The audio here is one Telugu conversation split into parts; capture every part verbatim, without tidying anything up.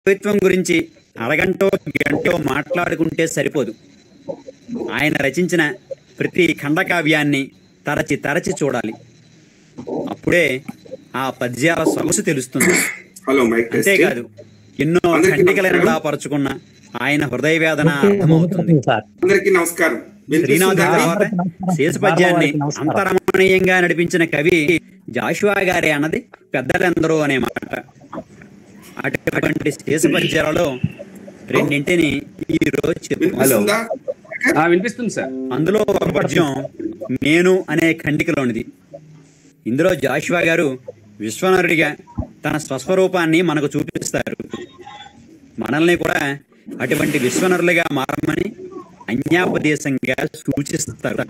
కవిత్వం గురించి అరగంటో గంటో మాట్లాడుకుంటే సరిపోదు. ఆయన రచించిన ప్రతి ఖండకావ్యాన్ని తరచి తరచి చూడాలి. అప్పుడే ఆ పద్యాల సొగసు తెలుస్తుంది. అంతేకాదు, ఎన్నో ఖండికలైనలా పరుచుకున్న ఆయన హృదయ వేదన అర్థమవుతుంది. శ్రీనాథ్ తర్వాత శేష పద్యాన్ని అంతరమణీయంగా నడిపించిన కవి జాషువా గారే అన్నది పెద్దలందరూ అనే మాట. అటువంటి శేష పద్యాలలో రెండింటిని ఈ రోజు వినిపిస్తుంది సార్. అందులో ఒక పద్యం నేను అనే ఖండికలోనిది. ఇందులో జాషువా గారు విశ్వనరుడిగా తన స్వస్వరూపాన్ని మనకు చూపిస్తారు. మనల్ని కూడా అటువంటి విశ్వనరులుగా మారమని అన్యాపదేశంగా సూచిస్తారు.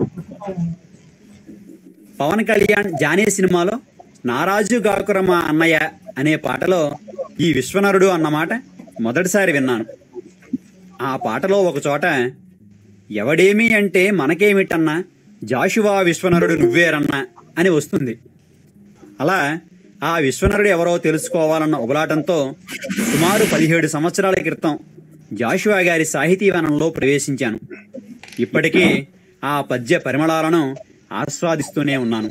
పవన్ కళ్యాణ్ జానీ సినిమాలో నారాజు గాకురమ అన్నయ్య అనే పాటలో ఈ విశ్వనరుడు అన్నమాట మొదటిసారి విన్నాను. ఆ పాటలో ఒక చోట ఎవడేమి అంటే మనకేమిటన్నా, జాషువా విశ్వనరుడు నువ్వేరన్నా అని వస్తుంది. అలా ఆ విశ్వనరుడు ఎవరో తెలుసుకోవాలన్న ఉబలాటంతో సుమారు పదిహేడు సంవత్సరాల క్రితం జాషువా గారి సాహితీవనంలో ప్రవేశించాను. ఇప్పటికీ ఆ పద్య పరిమళాలను ఆస్వాదిస్తూనే ఉన్నాను.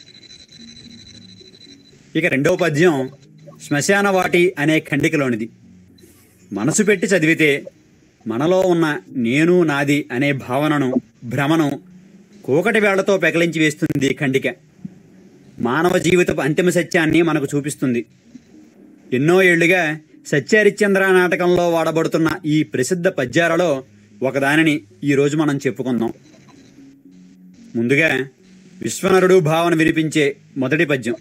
ఇక రెండవ పద్యం శ్మశానవాటి అనే ఖండికలోనిది. మనసు పెట్టి చదివితే మనలో ఉన్న నేను నాది అనే భావనను, భ్రమను కూకటి వేళ్లతో పెకలించి వేస్తుంది ఖండిక. మానవ జీవితపు అంతిమ సత్యాన్ని మనకు చూపిస్తుంది. ఎన్నో ఏళ్లుగా సత్యహరిశ్చంద్ర నాటకంలో వాడబడుతున్న ఈ ప్రసిద్ధ పద్యాలలో ఒకదానిని ఈరోజు మనం చెప్పుకుందాం. ముందుగా విశ్వనరుడు భావన వినిపించే మొదటి పద్యం.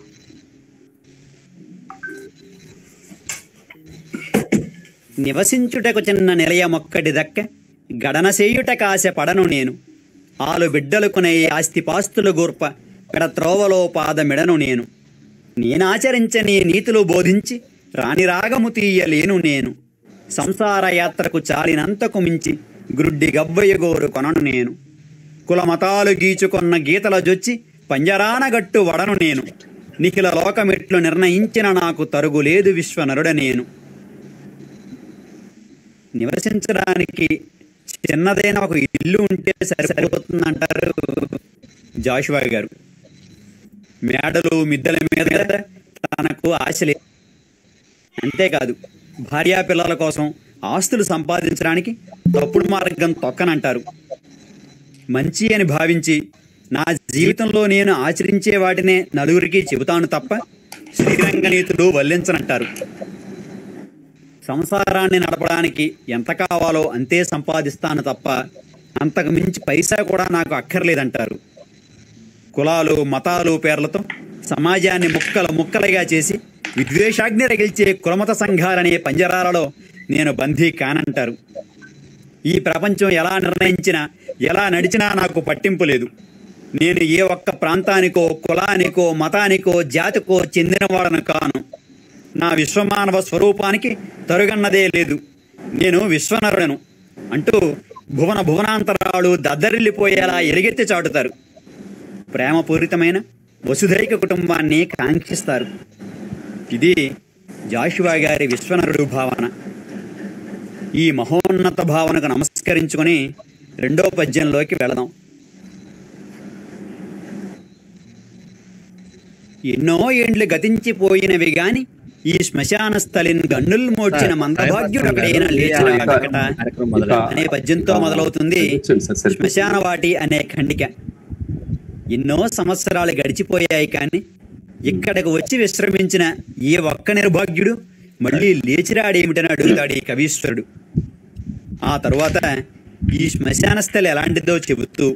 నివసించుటకు చిన్న నిలయమొక్కటి దక్క గడన చేయుట కాశ పడను నేను, ఆలు బిడ్డలుకునే ఆస్తిపాస్తులు గూర్ప పెడ త్రోవలో పాదమిడను నేను, నేనాచరించని నీతులు బోధించి రాణి రాగము తీయలేను నేను, సంసార యాత్రకు చాలినంతకు మించి గ్రుడ్డి గబ్బయ్యగోరు కొనను నేను, కులమతాలు గీచుకొన్న గీతల జొచ్చి పంజరానగట్టు వడను నేను, నిఖిల లోకమిట్లు నిర్ణయించిన నాకు తరుగులేదు విశ్వనరుడ నేను. నివసించడానికి చిన్నదైన ఒక ఇల్లు ఉంటే సరిపోతుందంటారు జాషువా గారు. మేడలు మిద్దెల మీద తనకు ఆశ లేదు. అంతేకాదు, భార్యా పిల్లల కోసం ఆస్తులు సంపాదించడానికి తప్పుడు మార్గం తొక్కనంటారు. మంచి అని భావించి నా జీవితంలో నేను ఆచరించే వాటినే నలుగురికి చెబుతాను తప్ప శ్రీరంగనీతులు వల్లించనంటారు. సంసారాన్ని నడపడానికి ఎంత కావాలో అంతే సంపాదిస్తాను తప్ప అంతకు మించి పైసా కూడా నాకు అక్కర్లేదంటారు. కులాలు మతాలు పేర్లతో సమాజాన్ని ముక్కలు ముక్కలుగా చేసి విద్వేషాగ్ని రగిల్చే కులమత సంఘాలనే పంజరాలలో నేను బందీ కానంటారు. ఈ ప్రపంచం ఎలా నిర్ణయించినా ఎలా నడిచినా నాకు పట్టింపు లేదు. నేను ఏ ఒక్క ప్రాంతానికో కులానికో మతానికో జాతికో చెందినవాడను కాను. నా విశ్వమానవ స్వరూపానికి తరుగన్నదే లేదు. నేను విశ్వనరుడను అంటూ భువన భువనాంతరాలు దద్దరిల్లిపోయేలా ఎలుగెత్తి చాటుతారు. ప్రేమపూరితమైన వసుధైక కుటుంబాన్ని కాంక్షిస్తారు. ఇది జాషువా గారి విశ్వనరుడు భావన. ఈ మహోన్నత భావనకు నమస్కరించుకొని రెండో పద్యంలోకి వెళదాం. ఎన్నో ఏండ్లు గతించిపోయినవి గాని ఈ శ్మశాన స్థలిన్ గన్నుల్ మోడ్చిన మందభాగ్యుడొకడైనా లేచిన అనే పద్యంతో మొదలవుతుంది శ్మశానవాటి అనే ఖండిక. ఎన్నో సంవత్సరాలు గడిచిపోయాయి కానీ ఇక్కడకు వచ్చి విశ్రమించిన ఏ ఒక్క నిర్భాగ్యుడు మళ్ళీ లేచిరాడేమిటని అడుగుతాడు ఈ కవీశ్వరుడు. ఆ తరువాత ఈ శ్మశాన స్థలి ఎలాంటిదో చెబుతూ,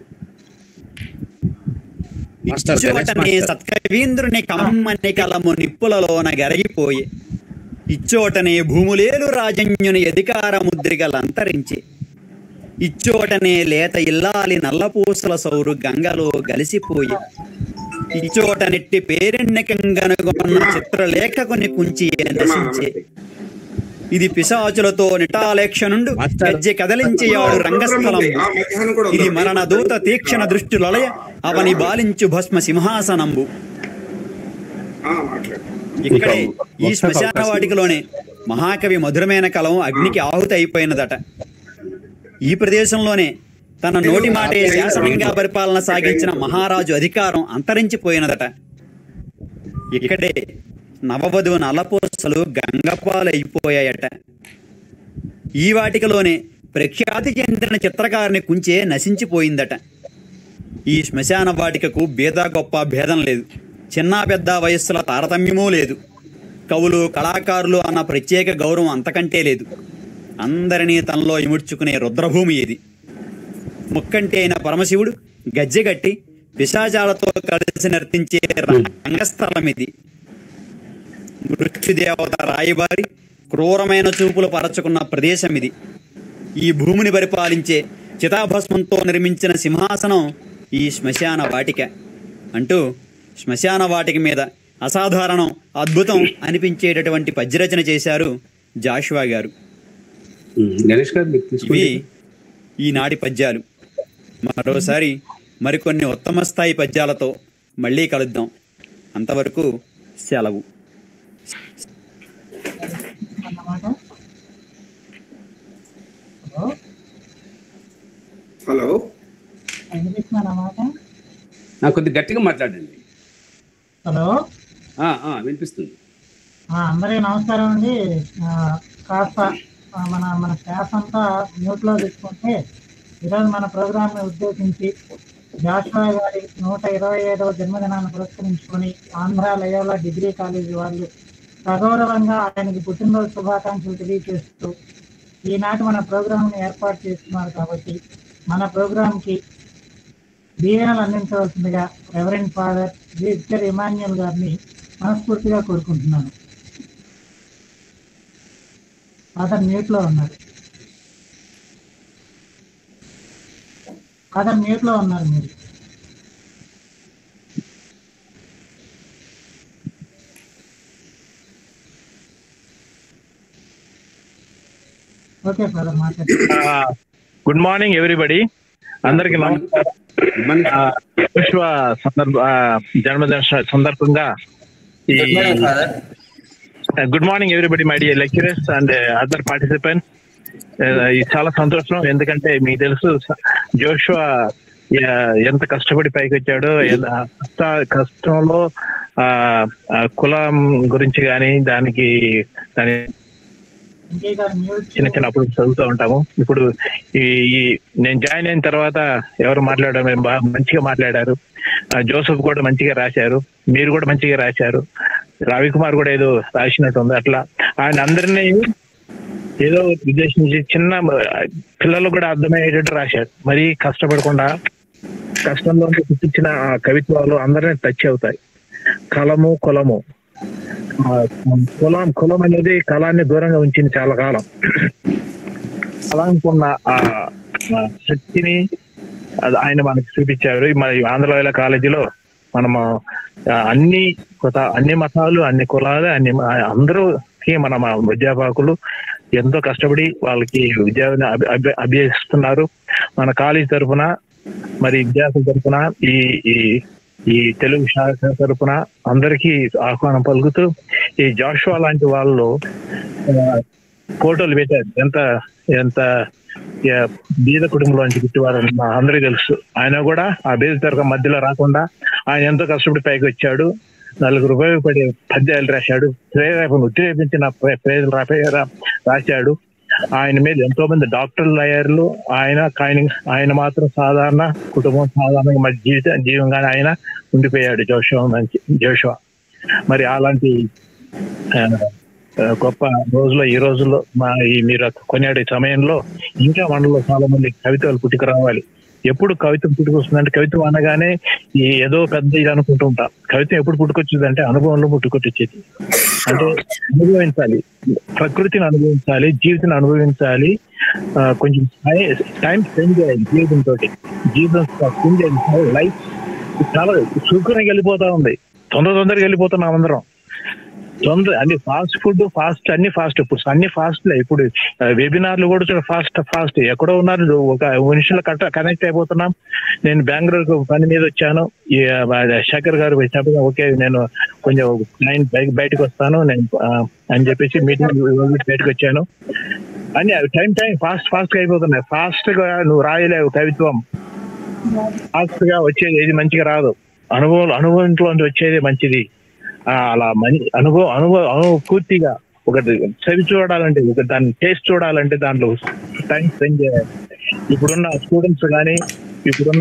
ఇచ్చోటనే సత్కవీంద్రుని కమ్మని కలము నిప్పులలోన గరిగిపోయే, ఇచ్చోటనే భూములేలు రాజన్యుని అధికార ముద్రికలంతరించే, ఇచ్చోటనే లేత ఇల్లాలి నల్లపూసల సౌరు గంగలో గలిసిపోయే, ఇచ్చోట నెట్టి పేరెన్నెకంగనుగొన్న చిత్రలేఖకుని కుంచి నశించే, ఇది పిశాచులతో నిటాలేక్ష నుండు గజ్జె కదలించేయాడు రంగస్థలం, ఇది మరణ దూత తీక్షణ దృష్టిలొలయ అవని బాలించు భస్మ సింహాసనంబు. ఇక్కడే ఈ శ్మశాన వాటికలోనే మహాకవి మధురమైన కలం అగ్నికి ఆహుతి అయిపోయినదట. ఈ ప్రదేశంలోనే తన నోటి మాటే శాసనంగా పరిపాలన సాగించిన మహారాజు అధికారం అంతరించిపోయినదట. ఇక్కడే నవవధువు నల్లపూసలు గంగపాలు అయిపోయాయట. ఈ వాటికలోనే ప్రఖ్యాతి చెందిన చిత్రకారుని కుంచే నశించిపోయిందట. ఈ శ్మశాన వాటికకు బీద గొప్ప భేదం లేదు, చిన్న పెద్ద వయస్సుల తారతమ్యమూ లేదు, కవులు కళాకారులు అన్న ప్రత్యేక గౌరవం అంతకంటే లేదు. అందరినీ తనలో ఇముడ్చుకునే రుద్రభూమి ఇది. ముక్కంటి అయిన పరమశివుడు గజ్జెగట్టి పిశాచాలతో కలిసి నర్తించే రంగస్థలం ఇది. మృత్యుదేవత రాయబారి క్రూరమైన చూపులు పరచుకున్న ప్రదేశం ఇది. ఈ భూమిని పరిపాలించే చితాభస్మంతో నిర్మించిన సింహాసనం ఈ శ్మశాన వాటిక అంటూ శ్మశాన వాటిక మీద అసాధారణం, అద్భుతం అనిపించేటటువంటి పద్యరచన చేశారు జాషువా గారు. ఇవి ఈనాటి పద్యాలు. మరోసారి మరికొన్ని ఉత్తమ స్థాయి పద్యాలతో మళ్ళీ కలుద్దాం. అంతవరకు సెలవు. హలో, నాకు కొద్దిగా గట్టిగా మాట్లాడండి. హలో, వినిపిస్తుంది. అందరికీ నమస్కారం అండి. కాస్త మన మన స్టాఫ్ అంతా మ్యూట్లో తెచ్చుకుంటే ఈరోజు మన ప్రోగ్రామ్ని ఉద్దేశించి జాషువా గారి నూట ఇరవై ఐదవ జన్మదినాన్ని పురస్కరించుకొని ఆంధ్ర లయోలా డిగ్రీ కాలేజీ వాళ్ళు సగౌరవంగా ఆయనకి పుట్టినరోజు శుభాకాంక్షలు తెలియజేస్తూ ఈనాటి మన ప్రోగ్రామ్ని ఏర్పాటు చేస్తున్నారు. కాబట్టి మన ప్రోగ్రాంకి దీవెనలు అందించవలసిందిగా రెవరెండ్ ఫాదర్ విక్టర్ ఇమాన్యుయల్ గారిని మనస్ఫూర్తిగా కోరుకుంటున్నాను. ఫాదర్ మ్యూట్లో ఉన్నారు. ఫాదర్ మ్యూట్లో ఉన్నారు మీరు. ఓకే ఫాదర్ మాట్లాడండి. Good morning everybody. అందరికి నమస్కారం. విశ్వ సందర్భ జన్మదిన సందర్భంగా good morning everybody my dear lecturers and other participants. ఇది చాలా సంతోషం, ఎందుకంటే మీకు తెలుసు జోషువా ఎంత కష్టపడి పైకి వచ్చాడో. కష్ట కష్టంలో ఆ కులం గురించి కానీ దానికి దాని చిన్న చిన్న అప్పుడు చదువుతూ ఉంటాము. ఇప్పుడు ఈ నేను జాయిన్ అయిన తర్వాత ఎవరు మాట్లాడారు, బాగా మంచిగా మాట్లాడారు. జోసెఫ్ కూడా మంచిగా రాశారు, మీరు కూడా మంచిగా రాశారు, రవికుమార్ కూడా ఏదో రాసినట్టు ఉంది. అట్లా ఆయన అందరినీ ఏదో ఉద్దేశించి చిన్న పిల్లలు కూడా అర్థమయ్యేటట్టు రాశారు. మరీ కష్టపడకుండా కష్టంలో పుట్టించిన కవిత్వాలు అందరినీ టచ్ అవుతాయి. కలము కులము కులం కులం అనేది కళాన్ని దూరంగా ఉంచింది చాలా కాలం. కళానికి ఉన్న ఆ శక్తిని ఆయన మనకి చూపించారు. మరి ఆంధ్రలయోలా కాలేజీలో మనము అన్ని కొత్త అన్ని మతాలు, అన్ని కులాలు, అన్ని అందరూకి మన అధ్యాపకులు ఎంతో కష్టపడి వాళ్ళకి విద్యార్థిని అభ్యసిస్తున్నారు. మన కాలేజీ తరఫున మరి విద్యార్థుల తరఫున ఈ ఈ తెలుగు శాఖ తరఫున అందరికీ ఆహ్వానం పలుకుతూ ఈ జాషువా లాంటి వాళ్ళు ఫోటోలు పెట్టారు. ఎంత ఎంత బీద కుటుంబంలోంచి పుట్టివారని అందరికీ తెలుసు. ఆయన కూడా ఆ బీద తరగ మధ్యలో రాకుండా ఆయన ఎంతో కష్టపడి పైకి వచ్చాడు. నలుగురు ఉపయోగపడే పద్యాలు రాశాడు, ప్రేరేపణ ఉద్రేపించిన ప్రేరణ రాశాడు. ఆయన మీద ఎంతో మంది డాక్టర్లు అయ్యారు. ఆయన ఆయన ఆయన మాత్రం సాధారణ కుటుంబం, సాధారణంగా మరి జీవిత జీవంగానే ఆయన ఉండిపోయాడు జోషువా మంచి జోషువా. మరి అలాంటి గొప్ప రోజులో ఈ రోజుల్లో మా ఈ మీరు కొనియాడే సమయంలో ఇంకా మనలో చాలా మంది కవితలు పుట్టుకు రావాలి. ఎప్పుడు కవిత్వం పుట్టుకొస్తుందంటే కవిత్వం అనగానే ఈ ఏదో పెద్ద ఇది అనుకుంటూ ఉంటాం. కవిత్వం ఎప్పుడు పుట్టుకొచ్చింది అంటే అనుభవంలో పుట్టుకొచ్చేది. అంటే అనుభవించాలి, ప్రకృతిని అనుభవించాలి, జీవితాన్ని అనుభవించాలి, కొంచెం టైం స్పెండ్ చేయాలి జీవితంతో. జీవితం స్పెండ్ చేయాలి. లైఫ్ చాలా సుఖంగా వెళ్ళిపోతా ఉంది, తొందర తొందరగా వెళ్ళిపోతున్నాం అందరం. తొందర అన్ని ఫాస్ట్ ఫుడ్ ఫాస్ట్ అన్ని ఫాస్ట్ ఇప్పుడు అన్ని ఫాస్ట్ ఇప్పుడు వెబినార్లు కూడా ఫాస్ట్ ఫాస్ట్ ఎక్కడో ఉన్నారు ఒక నిమిషంలో కనెక్ట్ అయిపోతున్నాం. నేను బెంగళూరుకు పని మీద వచ్చాను, ఈ శేఖర్ గారు వచ్చినప్పుడు ఓకే నేను కొంచెం క్లయింట్ బయటకు వస్తాను నేను అని చెప్పేసి మీటింగ్ బయటకు వచ్చాను అని టైం టైం ఫాస్ట్ ఫాస్ట్ గా అయిపోతున్నాయి. ఫాస్ట్ గా నువ్వు రాయలేవు కవిత్వం, ఫాస్ట్ గా వచ్చేది ఏది మంచిగా రాదు. అనుభవం అనుభవంలో వచ్చేది మంచిది. అలా మంచి అనుభవం అనుభవం అనుభవం పూర్తిగా ఒకటి చవి చూడాలంటే ఒక దాన్ని టేస్ట్ చూడాలంటే దాంట్లో టైం స్పెండ్ చేయాలి. ఇప్పుడున్న స్టూడెంట్స్ కానీ ఇప్పుడున్న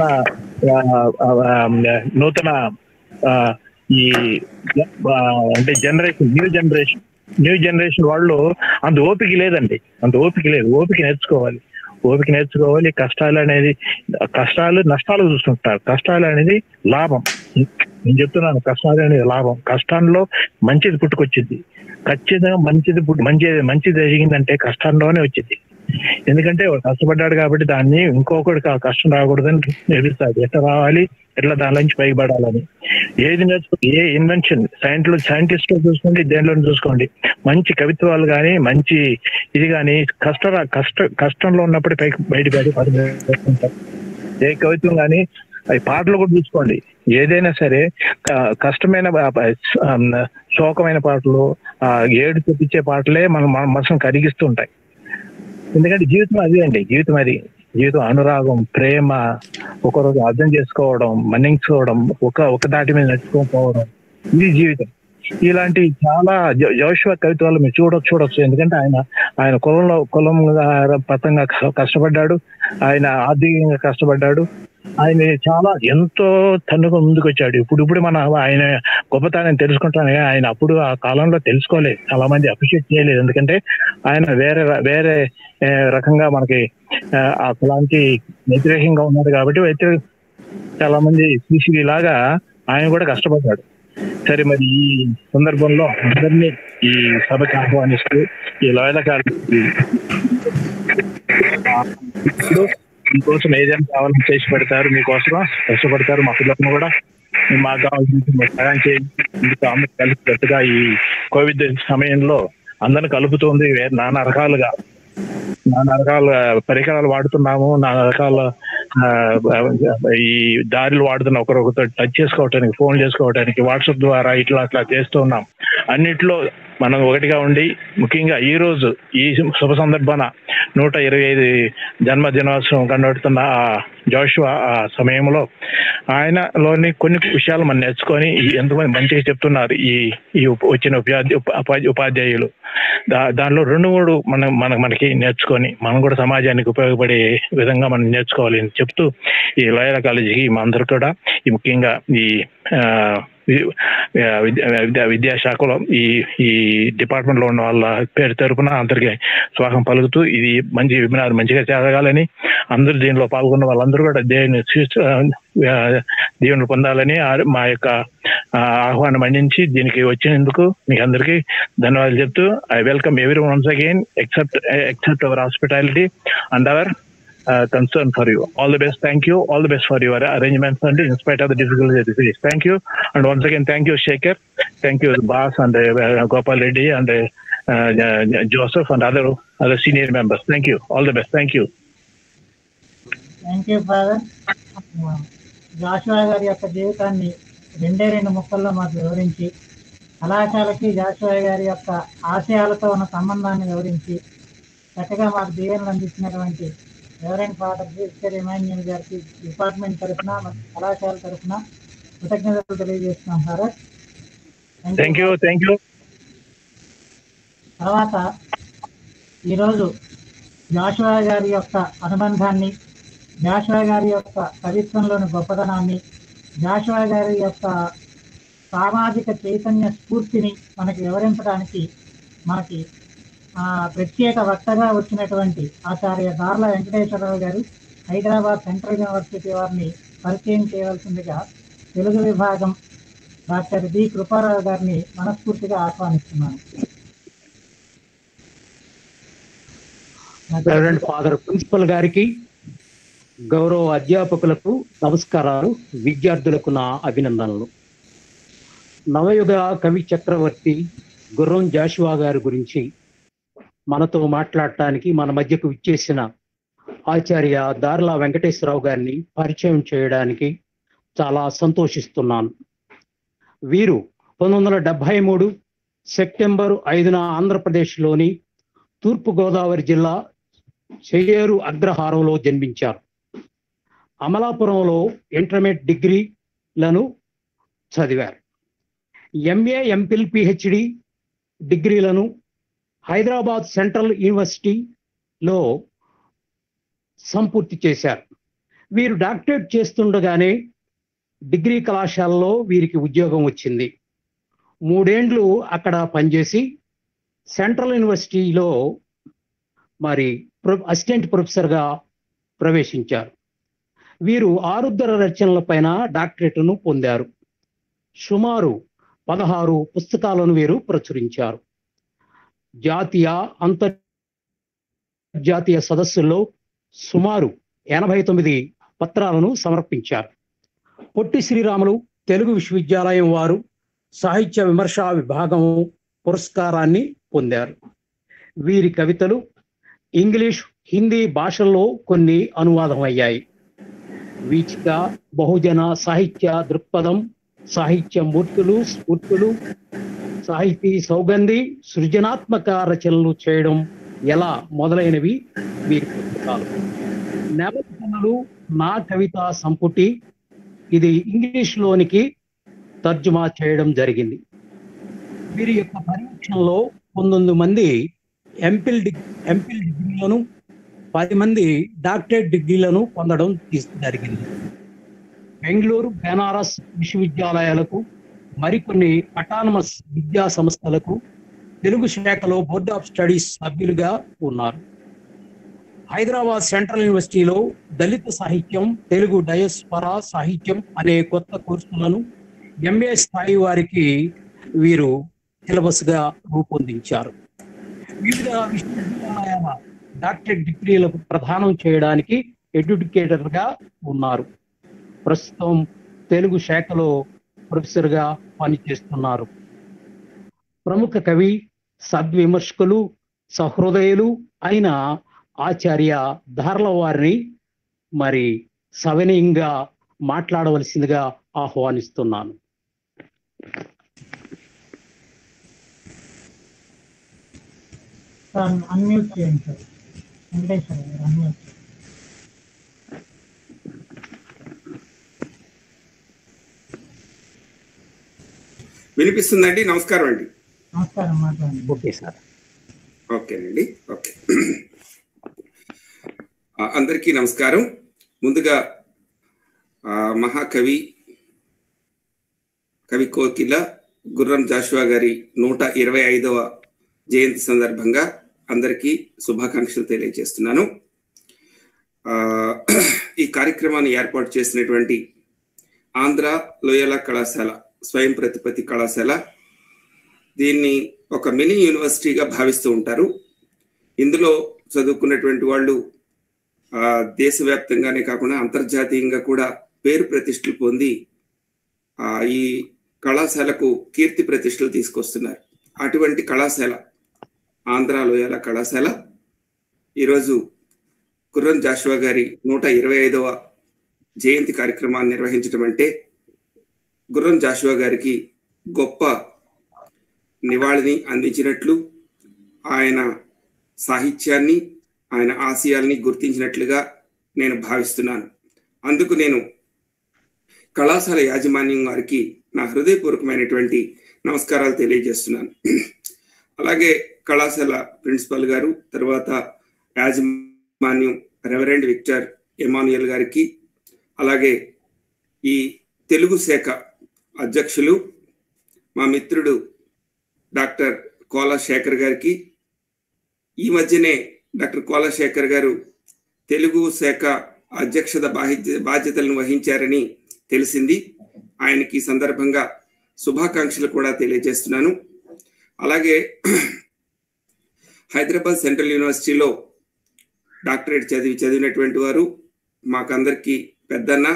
నూతన ఈ అంటే generation new generation new generation వాళ్ళు అంత ఓపిక లేదండి, అంత ఓపిక లేదు. ఓపిక నేర్చుకోవాలి, ఓపిక నేర్చుకోవాలి. కష్టాలు అనేది కష్టాలు నష్టాలు చూస్తుంటారు, కష్టాలు అనేది లాభం. నేను చెప్తున్నాను కష్టాలు అనేది లాభం. కష్టంలో మంచిది పుట్టుకొచ్చింది, ఖచ్చితంగా మంచిది మంచిది మంచిది జరిగిందంటే కష్టంలోనే వచ్చింది. ఎందుకంటే కష్టపడ్డాడు కాబట్టి దాన్ని ఇంకొకటి కష్టం రాకూడదని నేర్పిస్తాడు. ఎట్లా రావాలి, ఎట్లా దాని నుంచి పైబడాలని. ఏది నేర్చుకో ఏ ఇన్వెన్షన్ సైన్స్ లో సైంటిస్ట్ లో చూసుకోండి, దేనిలో చూసుకోండి, మంచి కవిత్వాలు కానీ మంచి ఇది కానీ కష్ట కష్ట కష్టంలో ఉన్నప్పుడు పైకి బయట బయట పడుతుంటారు. ఏ కవిత్వం కానీ అవి పాటలు కూడా చూసుకోండి. ఏదైనా సరే కష్టమైన శోకమైన పాటలు, ఏడు చూపించే పాటలే మనం మన మనసును కరిగిస్తూ ఉంటాయి. ఎందుకంటే జీవితం అదే అండి, జీవితం అది జీవితం అనురాగం, ప్రేమ, ఒకరోజు అర్థం చేసుకోవడం, మన్నించుకోవడం, ఒక ఒక దాటి మీద నడుచుకోకపోవడం, ఇది జీవితం. ఇలాంటి చాలా జోషువా కవిత్వాలు మీరు చూడ చూడొచ్చు ఎందుకంటే ఆయన ఆయన కులంలో కులం పతంగా కష్టపడ్డాడు, ఆయన ఆర్థికంగా కష్టపడ్డాడు, ఆయన చాలా ఎంతో తన్నుగా ముందుకు వచ్చాడు. ఇప్పుడు ఇప్పుడు మన ఆయన గొప్పతనం తెలుసుకుంటాను, ఆయన అప్పుడు ఆ కాలంలో తెలుసుకోలేదు, చాలా మంది అప్రిషియేట్ చేయలేదు. ఎందుకంటే ఆయన వేరే వేరే రకంగా మనకి ఆ కులానికి వ్యతిరేకంగా ఉన్నారు కాబట్టి వ్యతిరేక చాలా మంది శ్రీశ్రీ లాగా ఆయన కూడా కష్టపడ్డాడు. సరే, మరి ఈ సందర్భంలో అందరినీ ఈ సభకి ఆహ్వానిస్తూ ఈ లోయల కాలేజీ మీకోసం ఏదైనా కావాలని చేసి పెడతారు, మీకోసం కష్టపడతారు. మా పిల్లలను కూడా మాకు కావాల్సిన సహాయం చేయండి. అందరూ కలిసికట్టుగా ఈ కోవిడ్ సమయంలో అందరిని కలుపుతుంది. నానా రకాలుగా నానా రకాల పరికరాలు వాడుతున్నాము, నానా రకాల ఈ దారులు వాడుతున్నా, ఒకరొకరితో టచ్ చేసుకోవటానికి, ఫోన్ చేసుకోవటానికి, వాట్సాప్ ద్వారా ఇట్లా అట్లా చేస్తూ ఉన్నాం. అన్నిట్లో మనం ఒకటిగా ఉండి ముఖ్యంగా ఈ రోజు ఈ శుభ సందర్భాన నూట ఇరవై ఐదు జన్మదినోత్సవం కండుతున్న ఆ జోషువా ఆ సమయంలో ఆయనలోని కొన్ని విషయాలు మనం నేర్చుకొని ఎంతమంది మంచిగా చెప్తున్నారు ఈ ఈ వచ్చిన ఉపాధ్యాయ ఉపాధ్యాయులు దా దానిలో రెండు మూడు మనం మన మనకి నేర్చుకొని మనం కూడా సమాజానికి ఉపయోగపడే విధంగా మనం నేర్చుకోవాలి అని చెప్తూ ఈ లోయల కాలేజీకి మా అందరూ కూడా ఈ ముఖ్యంగా ఈ విద్యా విద్యాశాఖలో ఈ ఈ డిపార్ట్మెంట్ లో ఉన్న వాళ్ళ పేరు తరపున అందరికీ స్వాగతం పలుకుతూ ఇది మంచి వెబినార్ మంచిగా జరగాలని, అందరూ దీనిలో పాల్గొన్న వాళ్ళందరూ కూడా దేవుని దీవెనలు పొందాలని మా యొక్క ఆహ్వానం అందించి దీనికి వచ్చినందుకు మీకు అందరికీ ధన్యవాదాలు చెప్తూ I welcome every once again except except our hospitality and our Uh, concern for you. All the best. Thank you. All the best for your arrangements and in spite of the difficulties that you face. Thank you. And once again, thank you, Shekhar. Thank you, Bas and uh, Gopal Reddy and uh, uh, Joseph and other other senior members. Thank you. All the best. Thank you. Thank you, Father. Jashuva గారి యొక్క జీవితాన్ని రెండే రెండు ముక్కల్లో మాకు వివరించి, కళాశాలకి జాషువా గారి యొక్క ఆశయాలతో ఉన్న సంబంధాన్ని వివరించి చక్కగా మాకు దీవెనలు అందించినటువంటి రెవరెండ్ ఫాదర్ శ్రీ ఇమాన్యుయల్ గారికి డిపార్ట్మెంట్ తరఫున కళాశాల తరఫున కృతజ్ఞతలు తెలియజేస్తున్నాం sir. Thank you thank you. తర్వాత ఈరోజు జాషువా గారి యొక్క అనుబంధాన్ని, జాషువా గారి యొక్క కవిత్వంలోని గొప్పతనాన్ని, జాషువా గారి యొక్క సామాజిక చైతన్య స్ఫూర్తిని మనకి వివరించడానికి మనకి ప్రత్యేక వక్తగా వచ్చినటువంటి ఆచార్య దార్ల వెంకటేశ్వరరావు గారు హైదరాబాద్ సెంట్రల్ యూనివర్సిటీ వారిని పరిచయం చేయవలసిందిగా తెలుగు విభాగం డాక్టర్ బి కృపారావు గారిని మనస్ఫూర్తిగా ఆహ్వానిస్తున్నాను. రెవరెండ్ ఫాదర్ ప్రిన్సిపల్ గారికి, గౌరవ అధ్యాపకులకు నమస్కారాలు, విద్యార్థులకు నా అభినందనలు. నవయుగ కవి చక్రవర్తి గుర్రం జాషువా గారి గురించి మనతో మాట్లాడటానికి మన మధ్యకు విచ్చేసిన ఆచార్య దార్లా వెంకటేశ్వరరావు గారిని పరిచయం చేయడానికి చాలా సంతోషిస్తున్నాను. వీరు పంతొమ్మిది వందల డెబ్బై మూడు సెప్టెంబర్ ఐదున ఆంధ్రప్రదేశ్లోని తూర్పుగోదావరి జిల్లా చెయ్యేరు అగ్రహారంలో జన్మించారు. అమలాపురంలో ఇంటర్మీడియట్ డిగ్రీలను చదివారు. ఎంఏ ఎంఫిల్ పిహెచ్డి డిగ్రీలను హైదరాబాద్ సెంట్రల్ యూనివర్సిటీలో సంపూర్తి చేశారు. వీరు డాక్టరేట్ చేస్తుండగానే డిగ్రీ కళాశాలలో వీరికి ఉద్యోగం వచ్చింది. మూడేండ్లు అక్కడ పనిచేసి సెంట్రల్ యూనివర్సిటీలో మరి అసిస్టెంట్ ప్రొఫెసర్గా ప్రవేశించారు. వీరు ఆరుద్ర రచనల పైన డాక్టరేట్ను పొందారు. సుమారు పదహారు పుస్తకాలను వీరు ప్రచురించారు. జాతీయ అంతర్జాతీయ సదస్సుల్లో సుమారు ఎనభై తొమ్మిది పత్రాలను సమర్పించారు. పొట్టి శ్రీరాములు తెలుగు విశ్వవిద్యాలయం వారు సాహిత్య విమర్శ విభాగం పురస్కారాన్ని పొందారు. వీరి కవితలు ఇంగ్లీష్, హిందీ భాషల్లో కొన్ని అనువాదం అయ్యాయి. వీచిక, బహుజన సాహిత్య దృక్పథం, సాహిత్య మూర్తులు, స్ఫూర్తులు, సాహితీ సౌగంధి, సృజనాత్మక రచనలు చేయడం ఎలా మొదలైనవి వీరి పుస్తకాలు. నెలలు నా కవిత సంపుటి ఇది ఇంగ్లీష్లోనికి తర్జుమా చేయడం జరిగింది. వీరి యొక్క పరీక్షల్లో పంతొమ్మిది మంది ఎంఫిల్ డిగ్ ఎంఫిల్ డిగ్రీలను, పది మంది డాక్టరేట్ డిగ్రీలను పొందడం జరిగింది. బెంగళూరు, బెనారస్ విశ్వవిద్యాలయాలకు, మరికొన్ని అటానమస్ విద్యా సంస్థలకు తెలుగు శాఖలో బోర్డ్ ఆఫ్ స్టడీస్ సభ్యులుగా ఉన్నారు. హైదరాబాద్ సెంట్రల్ యూనివర్సిటీలో దళిత సాహిత్యం, తెలుగు డయస్పరా సాహిత్యం అనే కొత్త కోర్సులను ఎంఏ స్థాయి వారికి వీరు సిలబస్గా రూపొందించారు. వివిధ విశ్వవిద్యాలయాల డాక్టరేట్ డిగ్రీలకు ప్రదానం చేయడానికి ఎడ్యుకేటర్గా ఉన్నారు. ప్రస్తుతం తెలుగు శాఖలో ప్రొఫెసర్గా పనిచేస్తున్నారు. ప్రముఖ కవి, సద్విమర్శకులు, సహృదయులు అయిన ఆచార్య దార్ల వారిని మరి సవినయంగా మాట్లాడవలసిందిగా ఆహ్వానిస్తున్నాను. అన్మ్యూట్ చేయండి సార్. వెంకటేశ్వర గారు అన్మ్యూట్ చేయండి. వినిపిస్తుందండి? నమస్కారం అండి. నమస్కారం, మాట్లాడండి. Okay sir. ఓకేనండి. ఓకే, అందరికీ నమస్కారం. ముందుగా మహాకవి కవి కోకిల గుర్రం జాషువా గారి నూట ఇరవై ఐదవ జయంతి సందర్భంగా అందరికీ శుభాకాంక్షలు తెలియజేస్తున్నాను. ఈ కార్యక్రమాన్ని ఏర్పాటు చేసినటువంటి ఆంధ్ర లోయలా కళాశాల, స్వయం ప్రతిపత్తి కళాశాల, దీన్ని ఒక మినీ యూనివర్సిటీగా భావిస్తూ ఉంటారు. ఇందులో చదువుకున్నటువంటి వాళ్ళు దేశవ్యాప్తంగానే కాకుండా అంతర్జాతీయంగా కూడా పేరు ప్రతిష్టలు పొంది ఈ కళాశాలకు కీర్తి ప్రతిష్టలు తీసుకొస్తున్నారు. అటువంటి కళాశాల ఆంధ్ర లోయలా కళాశాల ఈరోజు గుర్రం జాషువా గారి నూట ఇరవై ఐదవ జయంతి కార్యక్రమాన్ని నిర్వహించడం అంటే గుర్రం జాషువా గారికి గొప్ప నివాళిని అందించినట్లు, ఆయన సాహిత్యాన్ని, ఆయన ఆశయాల్ని గుర్తించినట్లుగా నేను భావిస్తున్నాను. అందుకు నేను కళాశాల యాజమాన్యం వారికి నా హృదయపూర్వకమైనటువంటి నమస్కారాలు తెలియజేస్తున్నాను. అలాగే కళాశాల ప్రిన్సిపల్ గారు, తర్వాత యాజమాన్యం రెవరెండ్ విక్టర్ ఎమాన్యుయల్ గారికి, అలాగే ఈ తెలుగు శాఖ అధ్యక్షులు మా మిత్రుడు డాక్టర్ కోలా శేఖర్ గారికి, ఈ మధ్యనే డాక్టర్ కోలా శేఖర్ గారు తెలుగు శాఖ అధ్యక్షత బాధ్య బాధ్యతలను వహించారని తెలిసింది. ఆయనకి సందర్భంగా శుభాకాంక్షలు కూడా తెలియజేస్తున్నాను. అలాగే హైదరాబాద్ సెంట్రల్ యూనివర్సిటీలో డాక్టరేట్ చదివి చదివినటువంటి వారు మాకందరికీ పెద్దన్న,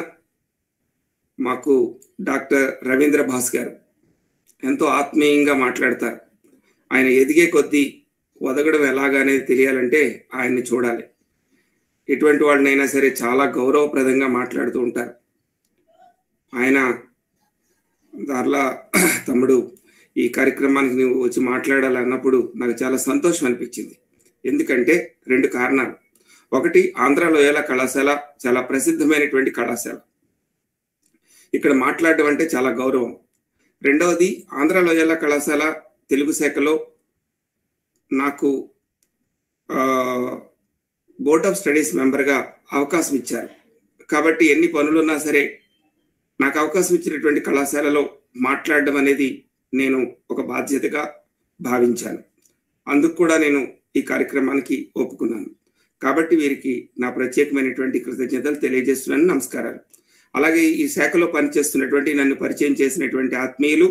మాకు డాక్టర్ రవీంద్ర భాస్ గారు ఎంతో ఆత్మీయంగా మాట్లాడతారు. ఆయన ఎదిగే కొద్దీ ఒదగడం ఎలాగనేది తెలియాలంటే ఆయన్ని చూడాలి. ఎటువంటి వాళ్ళనైనా సరే చాలా గౌరవప్రదంగా మాట్లాడుతూ ఉంటారు. ఆయన దానిలా తమ్ముడు ఈ కార్యక్రమానికి నువ్వు వచ్చి మాట్లాడాలి అన్నప్పుడు నాకు చాలా సంతోషం అనిపించింది. ఎందుకంటే రెండు కారణాలు. ఒకటి, ఆంధ్ర లోయల కళాశాల చాలా ప్రసిద్ధమైనటువంటి కళాశాల. ఇక్కడ మాట్లాడడం అంటే చాలా గౌరవం. రెండవది, ఆంధ్ర లోయల కళాశాల తెలుగు శాఖలో నాకు బోర్డ్ ఆఫ్ స్టడీస్ మెంబర్గా అవకాశం ఇచ్చారు. కాబట్టి ఎన్ని పనులున్నా సరే నాకు అవకాశం ఇచ్చినటువంటి కళాశాలలో మాట్లాడడం అనేది నేను ఒక బాధ్యతగా భావించాను. అందుకు కూడా నేను ఈ కార్యక్రమానికి ఒప్పుకున్నాను. కాబట్టి వీరికి నా ప్రత్యేకమైనటువంటి కృతజ్ఞతలు తెలియజేస్తున్నాను. నమస్కారాలు. అలాగే ఈ శాఖలో పనిచేస్తున్నటువంటి నన్ను పరిచయం చేసినటువంటి ఆత్మీయులు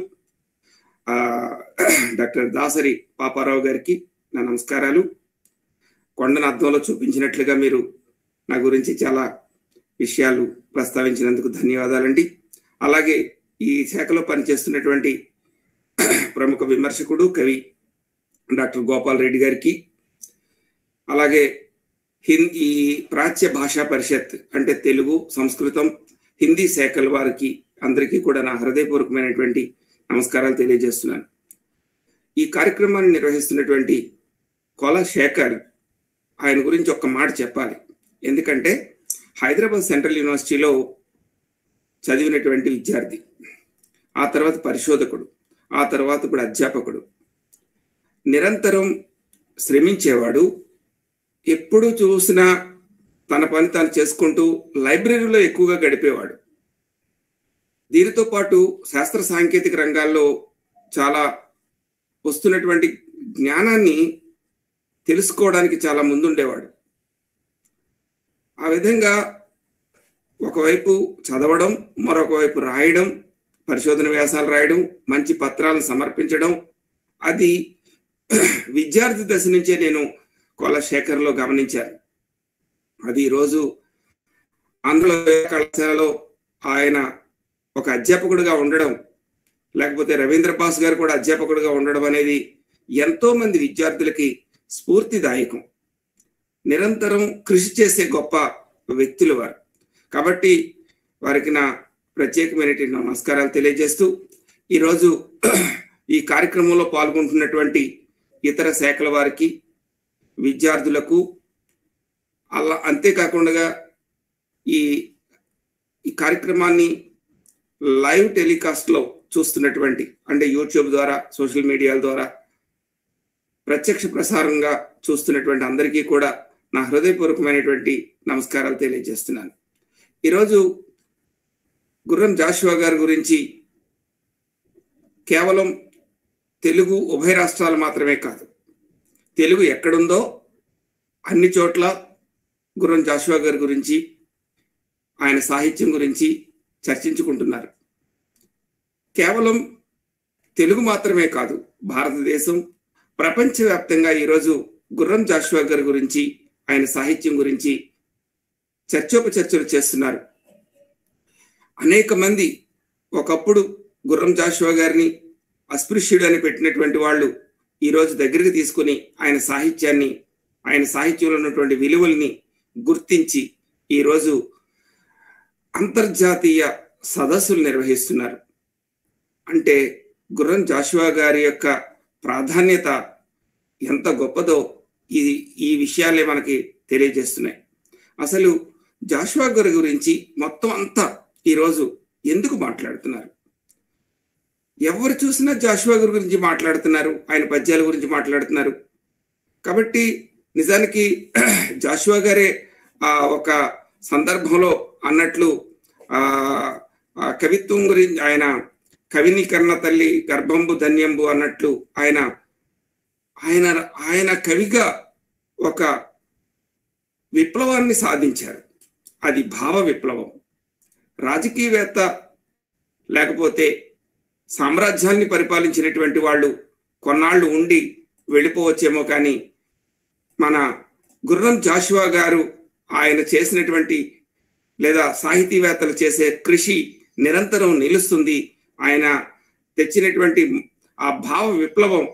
డాక్టర్ దాసరి పాపారావు గారికి నా నమస్కారాలు. కొండను అద్దంలో చూపించినట్లుగా మీరు నా గురించి చాలా విషయాలు ప్రస్తావించినందుకు ధన్యవాదాలండి. అలాగే ఈ శాఖలో పనిచేస్తున్నటువంటి ప్రముఖ విమర్శకుడు, కవి డాక్టర్ గోపాల్ రెడ్డి గారికి, అలాగే హిందీ ప్రాచ్య భాషా పరిషత్ అంటే తెలుగు, సంస్కృతం, హిందీ శాఖల వారికి అందరికీ కూడా నా హృదయపూర్వకమైనటువంటి నమస్కారాలు తెలియజేస్తున్నాను. ఈ కార్యక్రమాన్ని నిర్వహిస్తున్నటువంటి కోల శేఖర్, ఆయన గురించి ఒక్క మాట చెప్పాలి. ఎందుకంటే హైదరాబాద్ సెంట్రల్ యూనివర్సిటీలో చదివినటువంటి విద్యార్థి, ఆ తర్వాత పరిశోధకుడు, ఆ తర్వాత ఇప్పుడు అధ్యాపకుడు, నిరంతరం శ్రమించేవాడు. ఎప్పుడు చూసినా తన పని తాను చేసుకుంటూ లైబ్రరీలో ఎక్కువగా గడిపేవాడు. దీనితో పాటు శాస్త్ర సాంకేతిక రంగాల్లో చాలా వస్తున్నటువంటి జ్ఞానాన్ని తెలుసుకోవడానికి చాలా ముందుండేవాడు. ఆ విధంగా ఒకవైపు చదవడం, మరొక వైపు రాయడం, పరిశోధన వ్యాసాలు రాయడం, మంచి పత్రాలను సమర్పించడం, అది విద్యార్థి దశ నుంచే నేను కోల శేఖర్లో గమనించాను. అది ఈరోజు ఆంధ్ర కళాశాలలో ఆయన ఒక అధ్యాపకుడిగా ఉండడం, లేకపోతే రవీంద్ర పాస్ గారు కూడా అధ్యాపకుడిగా ఉండడం అనేది ఎంతో మంది విద్యార్థులకి స్ఫూర్తిదాయకం. నిరంతరం కృషి చేసే గొప్ప వ్యక్తులు వారు. కాబట్టి వారికి నా ప్రత్యేకమైనటువంటి నమస్కారాలు తెలియజేస్తూ, ఈరోజు ఈ కార్యక్రమంలో పాల్గొంటున్నటువంటి ఇతర శాఖల వారికి, విద్యార్థులకు, అలా అంతేకాకుండా ఈ ఈ కార్యక్రమాన్ని లైవ్ టెలికాస్ట్లో చూస్తున్నటువంటి, అంటే యూట్యూబ్ ద్వారా, సోషల్ మీడియాల ద్వారా ప్రత్యక్ష ప్రసారంగా చూస్తున్నటువంటి అందరికీ కూడా నా హృదయపూర్వకమైనటువంటి నమస్కారాలు తెలియజేస్తున్నాను. ఈరోజు గుర్రం జాషువా గారి గురించి కేవలం తెలుగు ఉభయ రాష్ట్రాలు మాత్రమే కాదు, తెలుగు ఎక్కడుందో అన్ని చోట్ల గుర్రం జాషువా గారి గురించి, ఆయన సాహిత్యం గురించి చర్చించుకుంటున్నారు. కేవలం తెలుగు మాత్రమే కాదు, భారతదేశం, ప్రపంచవ్యాప్తంగా ఈరోజు గుర్రం జాషువా గారి గురించి, ఆయన సాహిత్యం గురించి చర్చోపచర్చలు చేస్తున్నారు. అనేక మంది ఒకప్పుడు గుర్రం జాషువా గారిని అస్పృశ్యుడు అని పెట్టినటువంటి వాళ్ళు ఈరోజు దగ్గరికి తీసుకుని ఆయన సాహిత్యాన్ని, ఆయన సాహిత్యంలో ఉన్నటువంటి విలువల్ని గుర్తించి ఈరోజు అంతర్జాతీయ సదస్సులు నిర్వహిస్తున్నారు. అంటే గుర్రం జాషువా గారి యొక్క ప్రాధాన్యత ఎంత గొప్పదో ఈ ఈ విషయాలే మనకి తెలియజేస్తున్నాయి. అసలు జాషువా గారి గురించి మొత్తం అంతా ఈరోజు ఎందుకు మాట్లాడుతున్నారు? ఎవరు చూసినా జాషువా గారి గురించి మాట్లాడుతున్నారు, ఆయన పద్యాల గురించి మాట్లాడుతున్నారు. కాబట్టి నిజానికి జాషువా గారే ఆ ఒక సందర్భంలో అన్నట్లు ఆ కవిత్వం గురించి, ఆయన కవిని కన్న తల్లి గర్భంబు ధన్యంబు అన్నట్లు ఆయన ఆయన ఆయన కవిగా ఒక విప్లవాన్ని సాధించారు. అది భావ విప్లవం. రాజకీయవేత్త లేకపోతే సామ్రాజ్యాన్ని పరిపాలించినటువంటి వాళ్ళు కొన్నాళ్ళు ఉండి వెళ్ళిపోవచ్చేమో, కానీ మన గుర్రం జాషువా గారు ఆయన చేసినటువంటి లేదా సాహితీవేత్తలు చేసే కృషి నిరంతరం నిలుస్తుంది. ఆయన తెచ్చినటువంటి ఆ భావ విప్లవం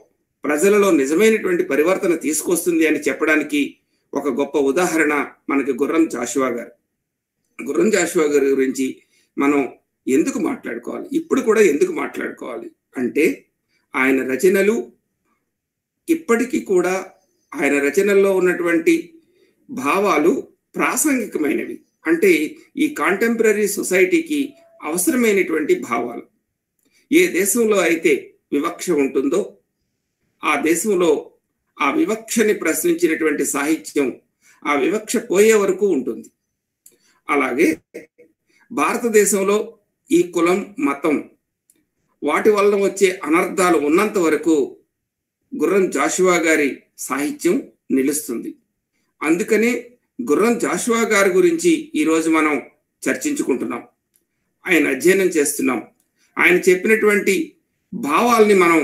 ప్రజలలో నిజమైనటువంటి పరివర్తన తీసుకొస్తుంది అని చెప్పడానికి ఒక గొప్ప ఉదాహరణ మనకి గుర్రం జాషువా గారు. గుర్రం జాషువా గారి గురించి మనం ఎందుకు మాట్లాడుకోవాలి, ఇప్పుడు కూడా ఎందుకు మాట్లాడుకోవాలి అంటే, ఆయన రచనలు ఇప్పటికీ కూడా ఆయన రచనల్లో ఉన్నటువంటి భావాలు ప్రాసంగికమైనవి. అంటే ఈ కాంటెంపరీ సొసైటీకి అవసరమైనటువంటి భావాలు. ఏ దేశంలో అయితే వివక్ష ఉంటుందో ఆ దేశంలో ఆ వివక్షని ప్రశ్నించినటువంటి సాహిత్యం ఆ వివక్ష పోయే వరకు ఉంటుంది. అలాగే భారతదేశంలో ఈ కులం, మతం వాటి వల్ల వచ్చే అనర్థాలు ఉన్నంత వరకు గుర్రం జాషువా గారి సాహిత్యం నిలుస్తుంది. అందుకనే గుర్రం జాషువా గారి గురించి ఈరోజు మనం చర్చించుకుంటున్నాం, ఆయన అధ్యయనం చేస్తున్నాం. ఆయన చెప్పినటువంటి భావాల్ని మనం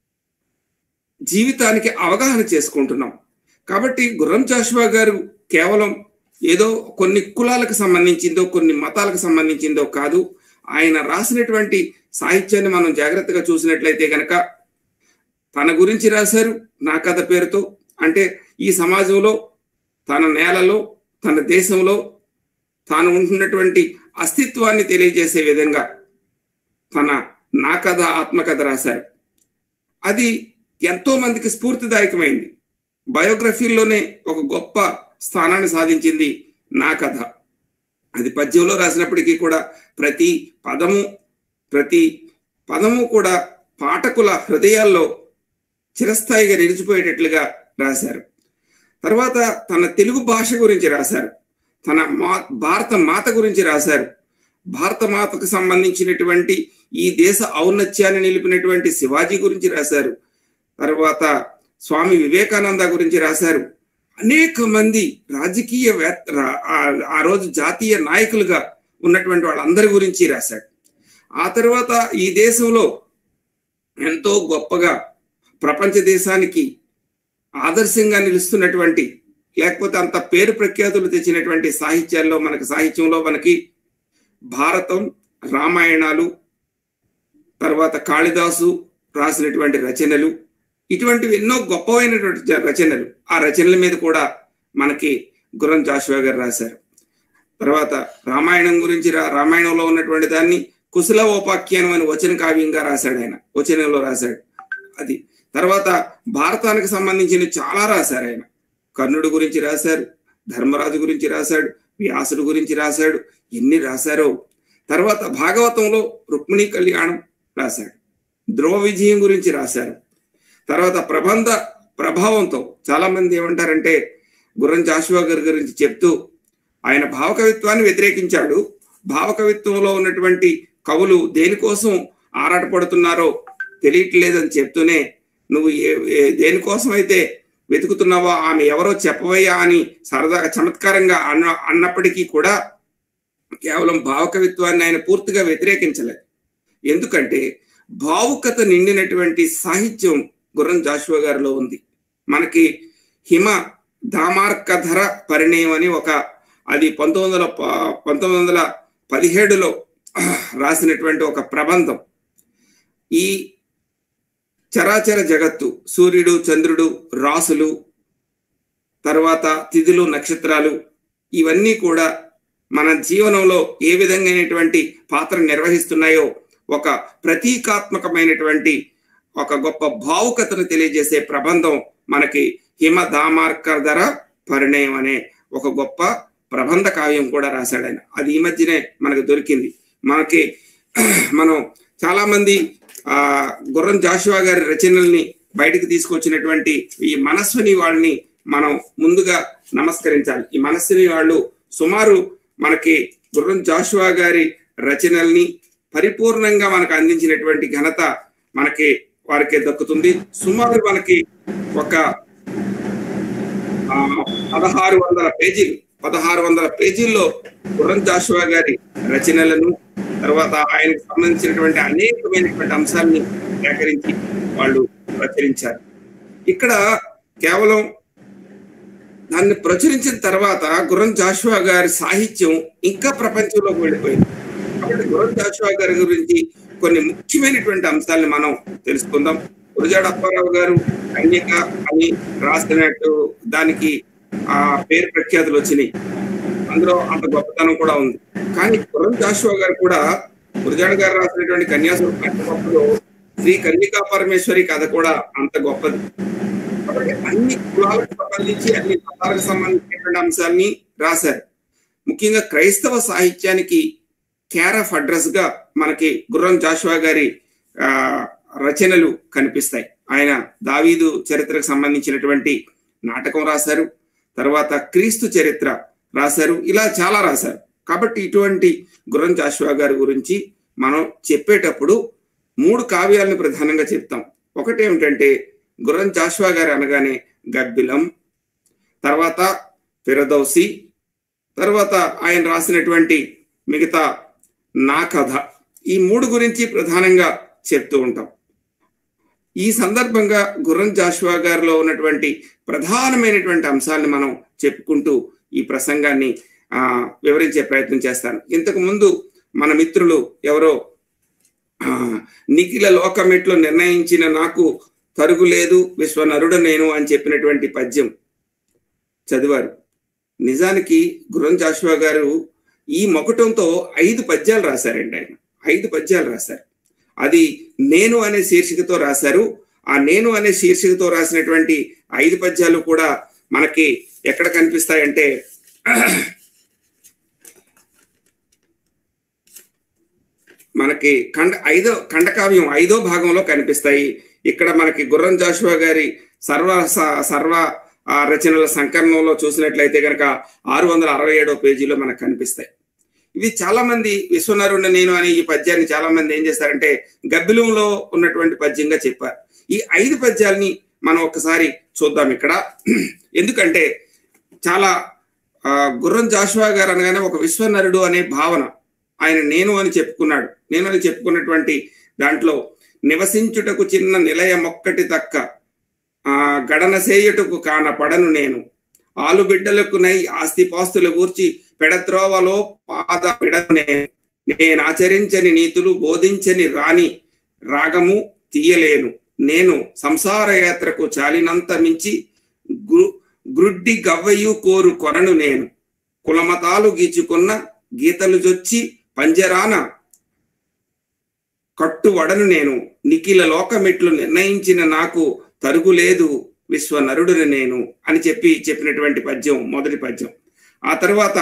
జీవితానికి అవగాహన చేసుకుంటున్నాం. కాబట్టి గుర్రం జాషువా గారు కేవలం ఏదో కొన్ని కులాలకు సంబంధించిందో కొన్ని మతాలకు సంబంధించిందో కాదు. ఆయన రాసినటువంటి సాహిత్యాన్ని మనం జాగ్రత్తగా చూసినట్లయితే కనుక తన గురించి రాశారు నా కథ పేరుతో. అంటే ఈ సమాజంలో, తన నేలలో, తన దేశంలో తాను ఉంటున్నటువంటి అస్తిత్వాన్ని తెలియజేసే విధంగా తన నా కథ ఆత్మకథ రాశారు. అది ఎంతో మందికి స్ఫూర్తిదాయకమైంది. బయోగ్రఫీల్లోనే ఒక గొప్ప స్థానాన్ని సాధించింది నా కథ. అది పద్యంలో రాసినప్పటికీ కూడా ప్రతి పదము ప్రతి పదము కూడా పాఠకుల హృదయాల్లో చిరస్థాయిగా నిలిచిపోయేటట్లుగా రాశారు. తర్వాత తన తెలుగు భాష గురించి రాశారు, తన మా భారత మాత గురించి రాశారు, భారత మాతకు సంబంధించినటువంటి ఈ దేశ ఔన్నత్యాన్ని నిలిపినటువంటి శివాజీ గురించి రాశారు, తర్వాత స్వామి వివేకానంద గురించి రాశారు. అనేక మంది రాజకీయ ఆ రోజు జాతీయ నాయకులుగా ఉన్నటువంటి వాళ్ళందరి గురించి రాశాడు. ఆ తర్వాత ఈ దేశంలో ఎంతో గొప్పగా ప్రపంచ దేశానికి ఆదర్శంగా నిలుస్తున్నటువంటి, లేకపోతే అంత పేరు ప్రఖ్యాతులు తెచ్చినటువంటి సాహిత్యాల్లో మనకి సాహిత్యంలో మనకి భారతం, రామాయణాలు, తర్వాత కాళిదాసు రాసినటువంటి రచనలు, ఇటువంటివి ఎన్నో గొప్పవైనటువంటి రచనలు. ఆ రచనల మీద కూడా మనకి గుర్రం జాషువా గారు రాశారు. తర్వాత రామాయణం గురించి రామాయణంలో ఉన్నటువంటి దాన్ని కుశలవోపాఖ్యానం అని వచన కావ్యంగా రాశాడు ఆయన, వచనంలో రాశాడు అది. తర్వాత భారతానికి సంబంధించిన చాలా రాశారు ఆయన. కర్ణుడి గురించి రాశారు, ధర్మరాజు గురించి రాశాడు, వ్యాసుడు గురించి రాశాడు, ఎన్ని రాశారో. తర్వాత భాగవతంలో రుక్మిణీ కళ్యాణం రాశాడు, ధ్రువ విజయం గురించి రాశారు. తర్వాత ప్రబంధ ప్రభావంతో చాలా మంది ఏమంటారంటే గుర్రం జాషువా గారి గురించి చెప్తూ ఆయన భావకవిత్వాన్ని వ్యతిరేకించాడు. భావకవిత్వంలో ఉన్నటువంటి కవులు దేనికోసం ఆరాటపడుతున్నారో తెలియట్లేదని చెప్తూనే నువ్వు ఏ దేనికోసం అయితే వెతుకుతున్నావో ఆమె ఎవరో చెప్పవయ్యా అని సరదాగా చమత్కారంగా అన్న అన్నప్పటికీ కూడా కేవలం భావకవిత్వాన్ని ఆయన పూర్తిగా వ్యతిరేకించలేదు. ఎందుకంటే భావుకత నిండినటువంటి సాహిత్యం గుర్రం జాషువా గారిలో ఉంది. మనకి హిమ దామార్కధర పరిణయం అని ఒక, అది పంతొమ్మిది వందల పంతొమ్మిది వందల పదిహేడులో రాసినటువంటి ఒక ప్రబంధం. ఈ చరాచర జగత్తు, సూర్యుడు, చంద్రుడు, రాసులు, తర్వాత తిథులు, నక్షత్రాలు, ఇవన్నీ కూడా మన జీవనంలో ఏ విధంగానటువంటి పాత్ర నిర్వహిస్తున్నాయో ఒక ప్రతీకాత్మకమైనటువంటి ఒక గొప్ప భావుకతను తెలియజేసే ప్రబంధం మనకి హిమ దామార్కధర పరిణయం అనే ఒక గొప్ప ప్రబంధ కావ్యం కూడా రాశాడు ఆయన. అది ఈ మధ్యనే మనకు దొరికింది. మనకి మనం చాలా మంది ఆ గుర్రం జాషువా గారి రచనల్ని బయటకు తీసుకొచ్చినటువంటి ఈ మనస్విని వాళ్ళని మనం ముందుగా నమస్కరించాలి. ఈ మనస్విని వాళ్ళు సుమారు మనకి గుర్రం జాషువా గారి రచనల్ని పరిపూర్ణంగా మనకు అందించినటువంటి ఘనత మనకి వారికి దక్కుతుంది. సుమారు మనకి ఒక పదహారు వందల పేజీలు పదహారు వందల పేజీల్లో గుర్రం జాషువా గారి రచనలను, తర్వాత ఆయనకు సంబంధించినటువంటి అనేకమైనటువంటి అంశాలని సేకరించి వాళ్ళు ప్రచురించారు. ఇక్కడ కేవలం దాన్ని ప్రచురించిన తర్వాత గుర్రం జాషువా గారి సాహిత్యం ఇంకా ప్రపంచంలోకి వెళ్ళిపోయింది. కాబట్టి గుర్రం జాషువా గారి గురించి కొన్ని ముఖ్యమైనటువంటి అంశాలను మనం తెలుసుకుందాం. గురజాడ అప్పారావు గారు కన్యక అని రాసినట్టు దానికి ఆ పేరు ప్రఖ్యాతులు వచ్చినాయి, అందులో అంత గొప్పతనం కూడా ఉంది. కానీ గుర్రం జాషువా గారు కూడా గురజాడ గారు రాసినటువంటి కన్యాశుల్కంలో శ్రీ కన్యకా పరమేశ్వరి కథ కూడా అంత గొప్పది. కాబట్టి అన్ని కులాలకు సంబంధించి అన్ని మతాలకు సంబంధించినటువంటి అంశాన్ని రాశారు. ముఖ్యంగా క్రైస్తవ సాహిత్యానికి కేర్ ఆఫ్ అడ్రస్ గా మనకి గుర్రం జాషువా గారి ఆ రచనలు కనిపిస్తాయి. ఆయన దావీదు చరిత్రకు సంబంధించినటువంటి నాటకం రాశారు, తర్వాత క్రీస్తు చరిత్ర రాశారు, ఇలా చాలా రాశారు. కాబట్టి ఇటువంటి గుర్రం జాషువా గారి గురించి మనం చెప్పేటప్పుడు మూడు కావ్యాలను ప్రధానంగా చెప్తాం. ఒకటి ఏమిటంటే గుర్రం జాషువా గారు అనగానే గబ్బిలం, తర్వాత ఫిరదౌసి, తర్వాత ఆయన రాసినటువంటి మిగతా నా కథ, ఈ మూడు గురించి ప్రధానంగా చెప్తూ ఉంటాం. ఈ సందర్భంగా గుర్రం జాషువా గారిలో ఉన్నటువంటి ప్రధానమైనటువంటి అంశాలను మనం చెప్పుకుంటూ ఈ ప్రసంగాన్ని ఆ వివరించే ప్రయత్నం చేస్తాను. ఇంతకు ముందు మన మిత్రులు ఎవరో ఆ నిఖిల లోకమెట్లు నిర్ణయించిన నాకు తరుగులేదు విశ్వనరుడు నేను అని చెప్పినటువంటి పద్యం చదివారు. నిజానికి గుర్రం జాషువా గారు ఈ మొకటంతో ఐదు పద్యాలు రాశారండి. ఆయన ఐదు పద్యాలు రాశారు. అది నేను అనే శీర్షికతో రాశారు. ఆ నేను అనే శీర్షికతో రాసినటువంటి ఐదు పద్యాలు కూడా మనకి ఎక్కడ కనిపిస్తాయంటే మనకి ఖండ ఐదో ఖండకావ్యం ఐదో భాగంలో కనిపిస్తాయి. ఇక్కడ మనకి గుర్రం జాషువా గారి సర్వ సర్వ రచనల సంకలనంలో చూసినట్లయితే కనుక ఆరు వందల అరవై ఏడో పేజీలో మనకు కనిపిస్తాయి. ఇవి చాలా మంది విశ్వనరుడు నేను అని ఈ పద్యాన్ని చాలా మంది ఏం చేస్తారంటే గబ్బిలంలో ఉన్నటువంటి పద్యంగా చెప్పారు. ఈ ఐదు పద్యాల్ని మనం ఒకసారి చూద్దాం ఇక్కడ. ఎందుకంటే చాలా ఆ గుర్రం జాషువా గారు అనగానే ఒక విశ్వనరుడు అనే భావన ఆయన నేను అని చెప్పుకున్నాడు. నేను అని చెప్పుకున్నటువంటి దాంట్లో నివసించుటకు చిన్న నిలయ మొక్కటి తక్క ఆ గడన సేయుటకు కాన పడను నేను ఆలుబిడ్డలకు నై ఆస్తిపాస్తులు గూర్చి పెడత్రోవలో పాద పిడను నేను నేను ఆచరించని నీతులు బోధించని రాని రాగము తీయలేను నేను సంసార యాత్రకు చాలినంత మించి గు గ్రుడ్డి గవ్వయు కోరు కొరను నేను కులమతాలు గీచుకున్న గీతలు జొచ్చి పంజరాన కట్టువడను నేను నిఖిల లోకమెట్లు నిర్ణయించిన నాకు తరుగులేదు విశ్వనరుడుని నేను అని చెప్పి చెప్పినటువంటి పద్యం మొదటి పద్యం. ఆ తర్వాత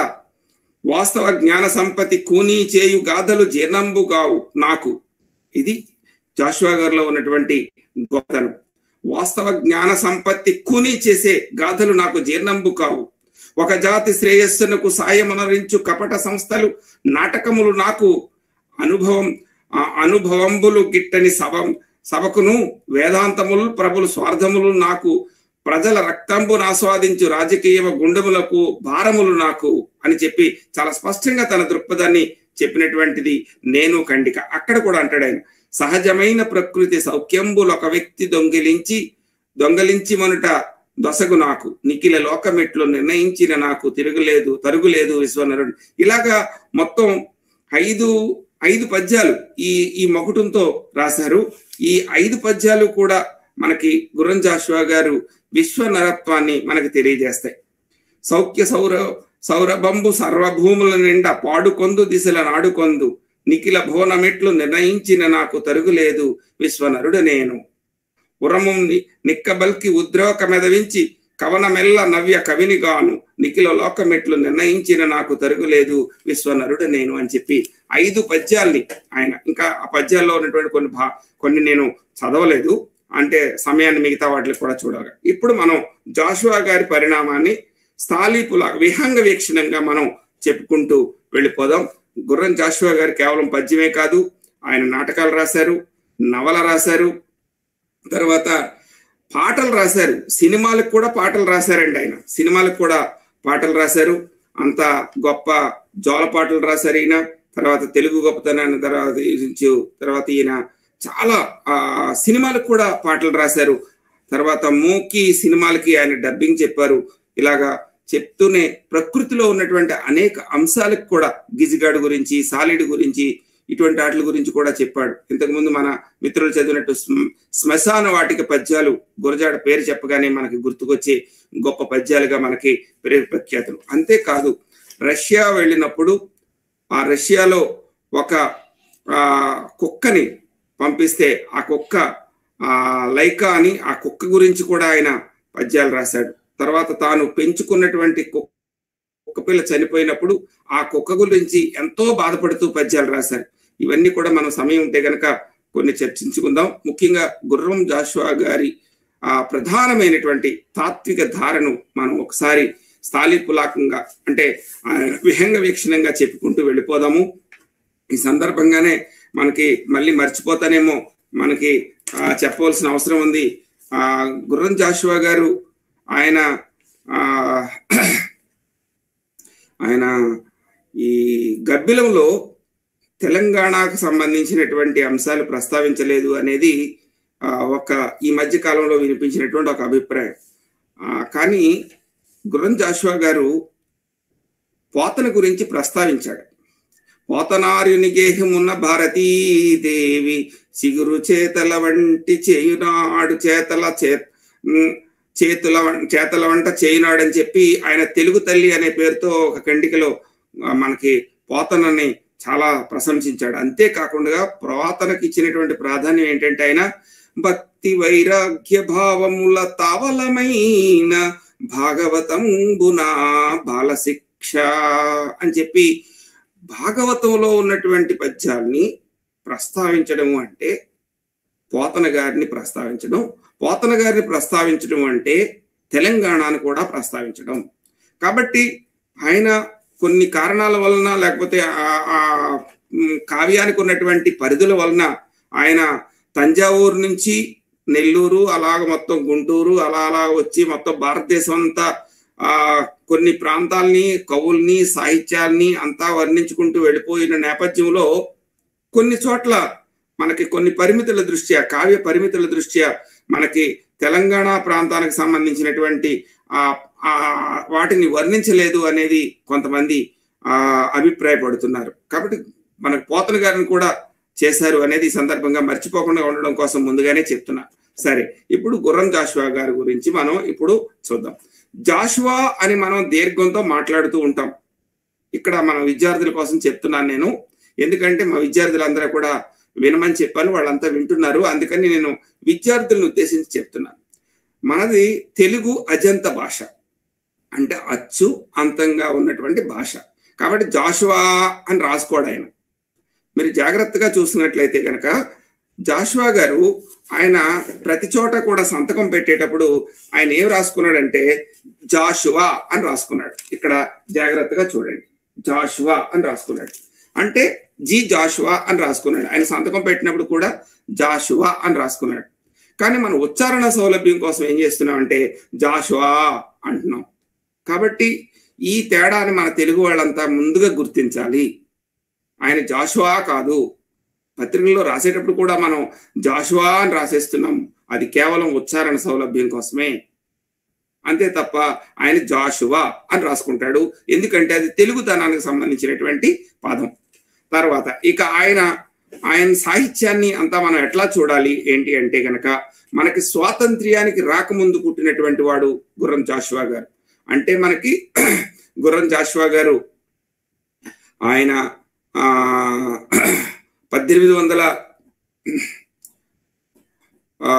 వాస్తవ జ్ఞాన సంపత్తి కూనీ చేయు గాథలు జీర్ణంబు గావు నాకు, ఇది జాషువా గారిలో ఉన్నటువంటి గొప్పతనం. వాస్తవ జ్ఞాన సంపత్తి కూనీ చేసే గాథలు నాకు జీర్ణంబు కావు, ఒక జాతి శ్రేయస్సునకు సాయమనరించు కపట సంస్థలు నాటకములు నాకు అనుభవం అనుభవంబులు గిట్టని సభ సభకును వేదాంతములు ప్రభులు స్వార్థములు నాకు ప్రజల రక్తంబును ఆస్వాదించు రాజకీయ గుండెములకు భారములు నాకు అని చెప్పి చాలా స్పష్టంగా తన దృక్పథాన్ని చెప్పినటువంటిది నేను ఖండిక. అక్కడ కూడా అంటాడు ఆయన, సహజమైన ప్రకృతి సౌఖ్యంబులు ఒక వ్యక్తి దొంగిలించి దొంగలించి మొనుట దొసగు నాకు నిఖిల లోకమెట్లు నిర్ణయించిన నాకు తిరుగులేదు తరుగులేదు విశ్వనరుడు. ఇలాగా మొత్తం ఐదు ఐదు పద్యాలు ఈ ఈ మొకటంతో రాశారు. ఈ ఐదు పద్యాలు కూడా మనకి గుర్రం జాషువా గారు విశ్వనరత్వాన్ని మనకి తెలియజేస్తాయి. సౌఖ్య సౌర సౌరభంబు సర్వభూముల నిండా పాడుకొందు దిశల నాడుకొందు నిఖిల భువనమెట్లు నిర్ణయించిన నాకు తరుగులేదు విశ్వనరుడు నేను ఉరము నిక్కబల్కి ఉద్రోక మెదవించి కవనమెల్ల నవ్య కవినిగాను నిఖిల లోకమెట్లు నిర్ణయించిన నాకు తరుగులేదు విశ్వనరుడు నేను అని చెప్పి ఐదు పద్యాల్ని ఆయన, ఇంకా ఆ పద్యాల్లో ఉన్నటువంటి కొన్ని భా కొన్ని నేను చదవలేదు అంటే సమయాన్ని మిగతా వాటికి కూడా చూడాలి. ఇప్పుడు మనం జాషువా గారి పరిణామాన్ని స్థాళీపుల విహంగ వీక్షణంగా మనం చెప్పుకుంటూ వెళ్ళిపోదాం. గుర్రం జాషువా గారు కేవలం పద్యమే కాదు, ఆయన నాటకాలు రాశారు, నవల రాశారు, తర్వాత పాటలు రాశారు, సినిమాలకు కూడా పాటలు రాశారండి. ఆయన సినిమాలకు కూడా పాటలు రాశారు. అంత గొప్ప జోల పాటలు రాశారు ఈయన. తర్వాత తెలుగు గొప్పతనాన్ని తర్వాత తర్వాత ఈయన చాలా ఆ సినిమాలకు కూడా పాటలు రాశారు. తర్వాత మూకీ సినిమాలకి ఆయన డబ్బింగ్ చెప్పారు. ఇలాగా చెప్తూనే ప్రకృతిలో ఉన్నటువంటి అనేక అంశాలకు కూడా గిజిగాడు గురించి, సాలిడ్ గురించి ఇటువంటి వాటి గురించి కూడా చెప్పాడు. ఇంతకుముందు మన మిత్రులు చదివినట్టు శ్మశాన వాటిక పద్యాలు గురజాడ పేరు చెప్పగానే మనకి గుర్తుకొచ్చే గొప్ప పద్యాలుగా మనకి పేరు ప్రఖ్యాతులు. అంతేకాదు రష్యా వెళ్ళినప్పుడు ఆ రష్యాలో ఒక ఆ కుక్కని పంపిస్తే ఆ కుక్క ఆ లైకా అని ఆ కుక్క గురించి కూడా ఆయన పద్యాలు రాశాడు. తర్వాత తాను పెంచుకున్నటువంటి కుక్క పిల్ల చనిపోయినప్పుడు ఆ కుక్క గురించి ఎంతో బాధపడుతూ పద్యాలు రాశారు. ఇవన్నీ కూడా మనం సమయం ఉంటే గనక కొన్ని చర్చించుకుందాం. ముఖ్యంగా గుర్రం జాషువా గారి ఆ ప్రధానమైనటువంటి తాత్విక ధారను మనం ఒకసారి స్థాళీపులాకంగా అంటే విహంగ వీక్షణంగా చెప్పుకుంటూ వెళ్ళిపోదాము. ఈ సందర్భంగానే మనకి మళ్ళీ మర్చిపోతానేమో మనకి చెప్పవలసిన అవసరం ఉంది. ఆ గుర్రం జాషువా గారు ఆయన ఆ ఆయన ఈ గబ్బిలంలో తెలంగాణకు సంబంధించినటువంటి అంశాలు ప్రస్తావించలేదు అనేది ఒక ఈ మధ్య కాలంలో వినిపించినటువంటి ఒక అభిప్రాయం. కానీ గుర్రం జాషువా గారు పోతన గురించి ప్రస్తావించాడు. పోతనార్యుని గేహమున్న భారతీదేవి సిగురు చేతల వంటి చేయునాడు చేతల చే చేతుల చేతల వంట చేయునాడు అని చెప్పి ఆయన తెలుగు తల్లి అనే పేరుతో ఒక ఖండికలో మనకి పోతనని చాలా ప్రశంసించాడు. అంతేకాకుండా పురాతనకి ఇచ్చినటువంటి ప్రాధాన్యం ఏంటంటే ఆయన భక్తి వైరాగ్య భావముల తావలమైన భాగవతంబునా బాలశిక్ష అని చెప్పి భాగవతంలో ఉన్నటువంటి పద్యాల్ని ప్రస్తావించడం అంటే పోతన గారిని ప్రస్తావించడం, పోతన గారిని ప్రస్తావించడం అంటే తెలంగాణను కూడా ప్రస్తావించడం. కాబట్టి ఆయన కొన్ని కారణాల వలన లేకపోతే ఆ కావ్యానికి ఉన్నటువంటి పరిధుల వలన ఆయన తంజావూరు నుంచి నెల్లూరు అలాగ మొత్తం గుంటూరు అలా అలా వచ్చి మొత్తం భారతదేశం అంతా ఆ కొన్ని ప్రాంతాలని కవుల్ని సాహిత్యాల్ని అంతా వర్ణించుకుంటూ వెళ్ళిపోయిన నేపథ్యంలో కొన్ని చోట్ల మనకి కొన్ని పరిమితుల దృష్ట్యా కావ్య పరిమితుల దృష్ట్యా మనకి తెలంగాణ ప్రాంతానికి సంబంధించినటువంటి ఆ వాటిని వర్ణించలేదు అనేది కొంతమంది ఆ అభిప్రాయపడుతున్నారు. కాబట్టి మనకు పోతన గారిని కూడా చేశారు అనేది ఈ సందర్భంగా మర్చిపోకుండా ఉండడం కోసం ముందుగానే చెప్తున్నా. సరే, ఇప్పుడు గుర్రం జాషువా గారి గురించి మనం ఇప్పుడు చూద్దాం. జాషువా అని మనం దీర్ఘంతో మాట్లాడుతూ ఉంటాం. ఇక్కడ మన విద్యార్థుల కోసం చెప్తున్నాను నేను, ఎందుకంటే మా విద్యార్థులందరూ కూడా వినమని చెప్పాను, వాళ్ళంతా వింటున్నారు. అందుకని నేను విద్యార్థులను ఉద్దేశించి చెప్తున్నాను. మనది తెలుగు అజంత భాష, అంటే అచ్చు అంతంగా ఉన్నటువంటి భాష. కాబట్టి జాషువా అని రాసుకోడు ఆయన. మీరు జాగ్రత్తగా చూసినట్లయితే కనుక జాషువా గారు ఆయన ప్రతి చోట కూడా సంతకం పెట్టేటప్పుడు ఆయన ఏం రాసుకున్నాడంటే జాషువా అని రాసుకున్నాడు. ఇక్కడ జాగ్రత్తగా చూడండి, జాషువా అని రాసుకున్నాడు. అంటే జి జాషువా అని రాసుకున్నాడు. ఆయన సంతకం పెట్టినప్పుడు కూడా జాషువా అని రాసుకున్నాడు. కానీ మన ఉచ్చారణ సౌలభ్యం కోసం ఏం చేస్తున్నాం అంటే జాషువా అంటున్నాం. కాబట్టి ఈ తేడాని మన తెలుగు వాళ్ళంతా ముందుగా గుర్తించాలి. ఆయన జాషువా కాదు. పత్రికల్లో రాసేటప్పుడు కూడా మనం జాషువా అని రాసేస్తున్నాం. అది కేవలం ఉచ్చారణ సౌలభ్యం కోసమే, అంతే తప్ప ఆయన జాషువా అని రాసుకుంటాడు. ఎందుకంటే అది తెలుగుతనానికి సంబంధించినటువంటి పదం. తర్వాత ఇక ఆయన ఆయన సాహిత్యాన్ని అంతా మనం ఎట్లా చూడాలి ఏంటి అంటే గనక మనకి స్వాతంత్ర్యానికి రాకముందు పుట్టినటువంటి వాడు గుర్రం జాషువా గారు. అంటే మనకి గుర్రం జాషువా గారు ఆయన ఆ పద్దెనిమిది వందల ఆ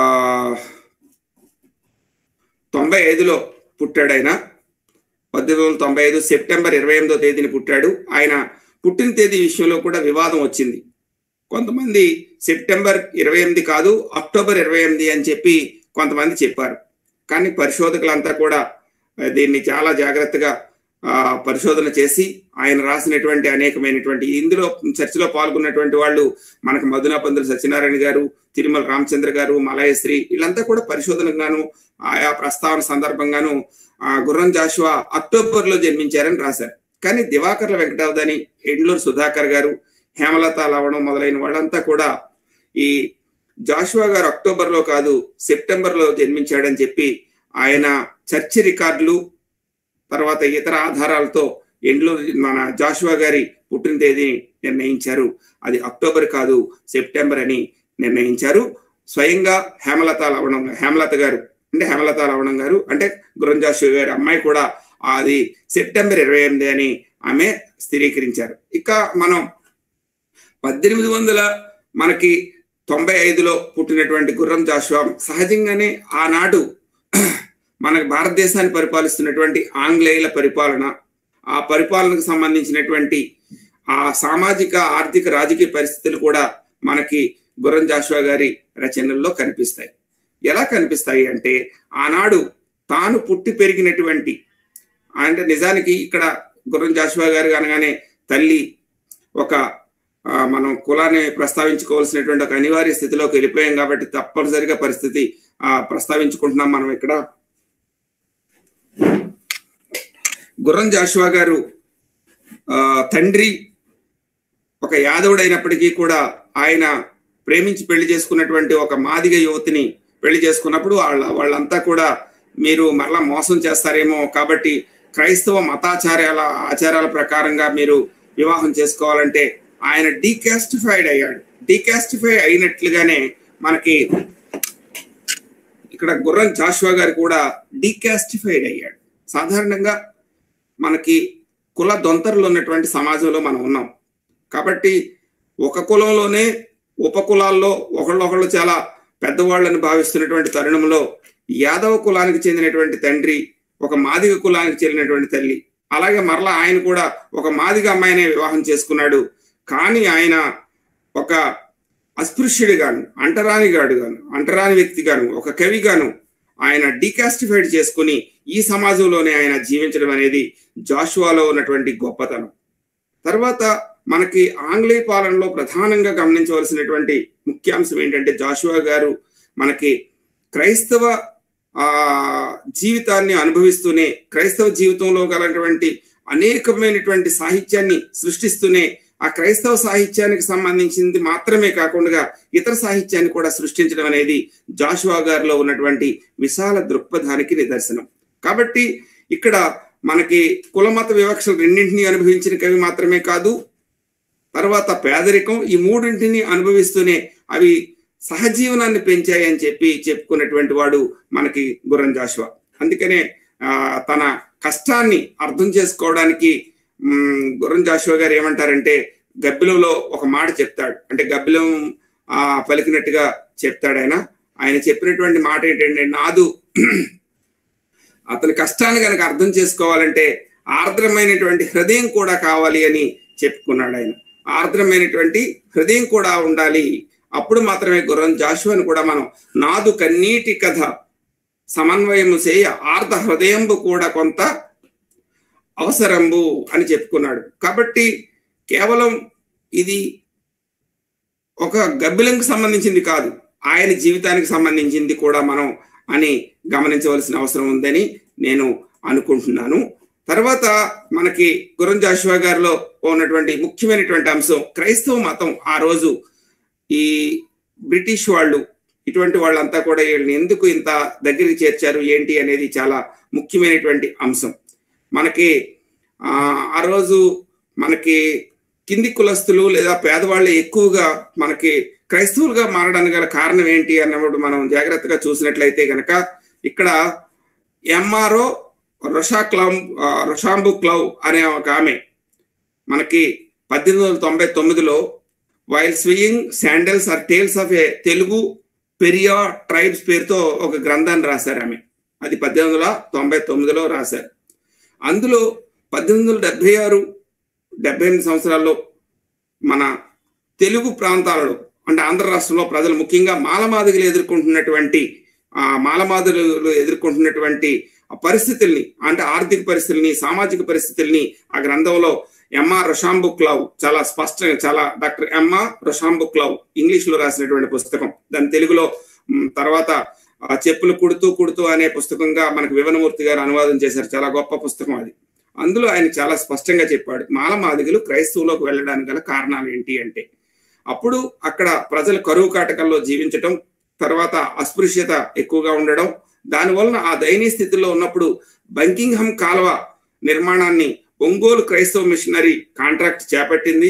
తొంభై ఐదులో పుట్టాడు. ఆయన పద్దెనిమిది వందల తొంభై ఐదు సెప్టెంబర్ ఇరవై ఎనిమిదో తేదీని పుట్టాడు. ఆయన పుట్టిన తేదీ విషయంలో కూడా వివాదం వచ్చింది. కొంతమంది సెప్టెంబర్ ఇరవై ఎనిమిది కాదు అక్టోబర్ ఇరవై ఎనిమిది అని చెప్పి కొంతమంది చెప్పారు. కానీ పరిశోధకులంతా కూడా దీన్ని చాలా జాగ్రత్తగా ఆ పరిశోధన చేసి ఆయన రాసినటువంటి అనేకమైనటువంటి ఇందులో చర్చలో పాల్గొన్నటువంటి వాళ్ళు మనకు మధునాపంతులు సత్యనారాయణ గారు, తిరుమల రామచంద్ర గారు, మలయశ్రీ వీళ్ళంతా కూడా పరిశోధనగాను ఆయా ప్రస్తావన సందర్భంగాను ఆ గుర్రం జాషువా అక్టోబర్ లో జన్మించారని రాశారు. కానీ దివాకర్ల వెంకటావధాని, ఎండ్లూరు సుధాకర్ గారు, హేమలత లవణం మొదలైన వాళ్ళంతా కూడా ఈ జాషువా గారు అక్టోబర్ లో కాదు సెప్టెంబర్ లో జన్మించాడని చెప్పి ఆయన చర్చి రికార్డులు తర్వాత ఇతర ఆధారాలతో ఎండ్లూరు మన జాషువా గారి పుట్టిన తేదీని నిర్ణయించారు. అది అక్టోబర్ కాదు సెప్టెంబర్ అని నిర్ణయించారు. స్వయంగా హేమలత లవణం హేమలత గారు అంటే హేమలత లవణం గారు అంటే గుర్రం జాషువా గారి అమ్మాయి కూడా అది సెప్టెంబర్ ఇరవై ఎనిమిది అని ఆమె స్థిరీకరించారు. ఇక మనం పద్దెనిమిది వందల మనకి తొంభై ఐదులో పుట్టినటువంటి గుర్రం జాషువా సహజంగానే ఆనాడు మనకు భారతదేశాన్ని పరిపాలిస్తున్నటువంటి ఆంగ్లేయుల పరిపాలన, ఆ పరిపాలనకు సంబంధించినటువంటి ఆ సామాజిక ఆర్థిక రాజకీయ పరిస్థితులు కూడా మనకి గుర్రం జాషువా గారి రచనల్లో కనిపిస్తాయి. ఎలా కనిపిస్తాయి అంటే ఆనాడు తాను పుట్టి పెరిగినటువంటి అంటే నిజానికి ఇక్కడ గుర్రం జాషువా గారు అనగానే తల్లి ఒక మనం కులాన్ని ప్రస్తావించుకోవాల్సినటువంటి ఒక అనివార్య స్థితిలోకి వెళ్ళిపోయాం కాబట్టి తప్పనిసరిగా పరిస్థితి ఆ ప్రస్తావించుకుంటున్నాం మనం ఇక్కడ. గుర్రం జాషువా గారు ఆ తండ్రి ఒక యాదవుడైనప్పటికీ కూడా ఆయన ప్రేమించి పెళ్లి చేసుకున్నటువంటి ఒక మాదిగ యువతిని పెళ్లి చేసుకున్నప్పుడు వాళ్ళ వాళ్ళంతా కూడా మీరు మరలా మోసం చేస్తారేమో కాబట్టి క్రైస్తవ మతాచార్యాల ఆచారాల ప్రకారంగా మీరు వివాహం చేసుకోవాలంటే ఆయన డీకాస్టిఫైడ్ అయ్యాడు. డీకాస్టిఫై అయినట్లుగానే మనకి ఇక్కడ గుర్రం జాషువా గారు కూడా డీకాస్టిఫైడ్ అయ్యాడు. సాధారణంగా మనకి కుల దొంతరులు ఉన్నటువంటి సమాజంలో మనం ఉన్నాం కాబట్టి ఒక కులంలోనే ఉపకులాల్లో ఒకళ్ళొకళ్ళు చాలా పెద్దవాళ్ళని భావిస్తున్నటువంటి తరుణంలో యాదవ కులానికి చెందినటువంటి తండ్రి ఒక మాదిగ కులానికి చెందినటువంటి తల్లి, అలాగే మరలా ఆయన కూడా ఒక మాదిగ అమ్మాయినే వివాహం చేసుకున్నాడు. కానీ ఆయన ఒక అస్పృశ్యుడు గాను అంటరాని గాడు గాను అంటరాని వ్యక్తి గాను ఒక కవి గాను ఆయన డీకాస్టిఫైడ్ చేసుకుని ఈ సమాజంలోనే ఆయన జీవించడం అనేది జాషువాలో ఉన్నటువంటి గొప్పతనం. తర్వాత మనకి ఆంగ్లేయ పాలనలో ప్రధానంగా గమనించవలసినటువంటి ముఖ్యాంశం ఏంటంటే జాషువా గారు మనకి క్రైస్తవ ఆ జీవితాన్ని అనుభవిస్తూనే క్రైస్తవ జీవితంలో గలటువంటి అనేకమైనటువంటి సాహిత్యాన్ని సృష్టిస్తూనే ఆ క్రైస్తవ సాహిత్యానికి సంబంధించింది మాత్రమే కాకుండా ఇతర సాహిత్యాన్ని కూడా సృష్టించడం అనేది జాషువా గారిలో ఉన్నటువంటి విశాల దృక్పథానికి నిదర్శనం. కాబట్టి ఇక్కడ మనకి కులమత వివక్షలు రెండింటినీ అనుభవించిన కవి మాత్రమే కాదు, తర్వాత పేదరికం, ఈ మూడింటిని అనుభవిస్తూనే అవి సహజీవనాన్ని పెంచాయి అని చెప్పి చెప్పుకున్నటువంటి వాడు మనకి గుర్రం జాషువా. అందుకనే ఆ తన కష్టాన్ని అర్థం చేసుకోవడానికి గుర్రం జాషువా గారు ఏమంటారంటే గబ్బిలంలో ఒక మాట చెప్తాడు. అంటే గబ్బిలం ఆ పలికినట్టుగా చెప్తాడు ఆయన. ఆయన చెప్పినటువంటి మాట ఏంటంటే నాదు అతని కష్టాన్ని కనుక అర్థం చేసుకోవాలంటే ఆర్ద్రమైనటువంటి హృదయం కూడా కావాలి అని చెప్పుకున్నాడు ఆయన. ఆర్ద్రమైనటువంటి హృదయం కూడా ఉండాలి, అప్పుడు మాత్రమే గుర్రం జాషువాని కూడా మనం నాదు కన్నీటి కథ సమన్వయము చేయ ఆర్ధ హృదయంబు కూడా కొంత అవసరంబు అని చెప్పుకున్నాడు. కాబట్టి కేవలం ఇది ఒక గబ్బిలంకి సంబంధించింది కాదు, ఆయన జీవితానికి సంబంధించింది కూడా మనం అని గమనించవలసిన అవసరం ఉందని నేను అనుకుంటున్నాను. తర్వాత మనకి గుర్రం జాషువా గారిలో ఉన్నటువంటి ముఖ్యమైనటువంటి అంశం క్రైస్తవ మతం ఆ రోజు ఈ బ్రిటిష్ వాళ్ళు ఇటువంటి వాళ్ళంతా కూడా వీళ్ళని ఎందుకు ఇంత దగ్గరికి చేర్చారు ఏంటి అనేది చాలా ముఖ్యమైనటువంటి అంశం. మనకి ఆ రోజు మనకి కింది కులస్తులు లేదా పేదవాళ్ళు ఎక్కువగా మనకి క్రైస్తవులుగా మారడానికి గల కారణం ఏంటి అన్నప్పుడు మనం జాగ్రత్తగా చూసినట్లయితే కనుక ఇక్కడ ఎంఆర్ఓ రొషా క్లవ్ రొషాంబు క్లవ్ అనే ఒక ఆమె మనకి పద్దెనిమిది వందల తొంభై తొమ్మిదిలో while sewing sandals or tales of a Telugu pariah tribes పేరుతో ఒక గ్రంథాన్ని రాశారు ఆమె. అది పద్దెనిమిది వందల తొంభై తొమ్మిదిలో రాశారు. అందులో పద్దెనిమిది వందల డెబ్బై ఆరు డెబ్బై ఎనిమిది సంవత్సరాల్లో మన తెలుగు ప్రాంతాలలో అంటే ఆంధ్ర రాష్ట్రంలో ప్రజలు ముఖ్యంగా మాలమాదిగలు ఎదుర్కొంటున్నటువంటి ఆ మాలమాదిగలు ఎదుర్కొంటున్నటువంటి పరిస్థితుల్ని అంటే ఆర్థిక పరిస్థితుల్ని సామాజిక పరిస్థితుల్ని ఆ గ్రంథంలో ఎంఆర్ రొషాంబు క్లవ్ చాలా స్పష్టంగా చాలా doctor M R Rauschenbusch Clough English లో రాసినటువంటి పుస్తకం. దాని తెలుగులో తర్వాత చెప్పులు కుడుతూ కుడుతూ అనే పుస్తకంగా మనకు వివనమూర్తి గారు అనువాదం చేశారు. చాలా గొప్ప పుస్తకం అది. అందులో ఆయన చాలా స్పష్టంగా చెప్పాడు మాలమాదిగలు క్రైస్తవులోకి వెళ్ళడానికి గల కారణాలు ఏంటి అంటే అప్పుడు అక్కడ ప్రజలు కరువు కాటకల్లో జీవించటం, తర్వాత అస్పృశ్యత ఎక్కువగా ఉండడం, దానివలన ఆ దయనీయ స్థితిలో ఉన్నప్పుడు బంకింగ్హమ్ కాలువ నిర్మాణాన్ని ఒంగోలు క్రైస్తవ మిషనరీ కాంట్రాక్ట్ చేపట్టింది.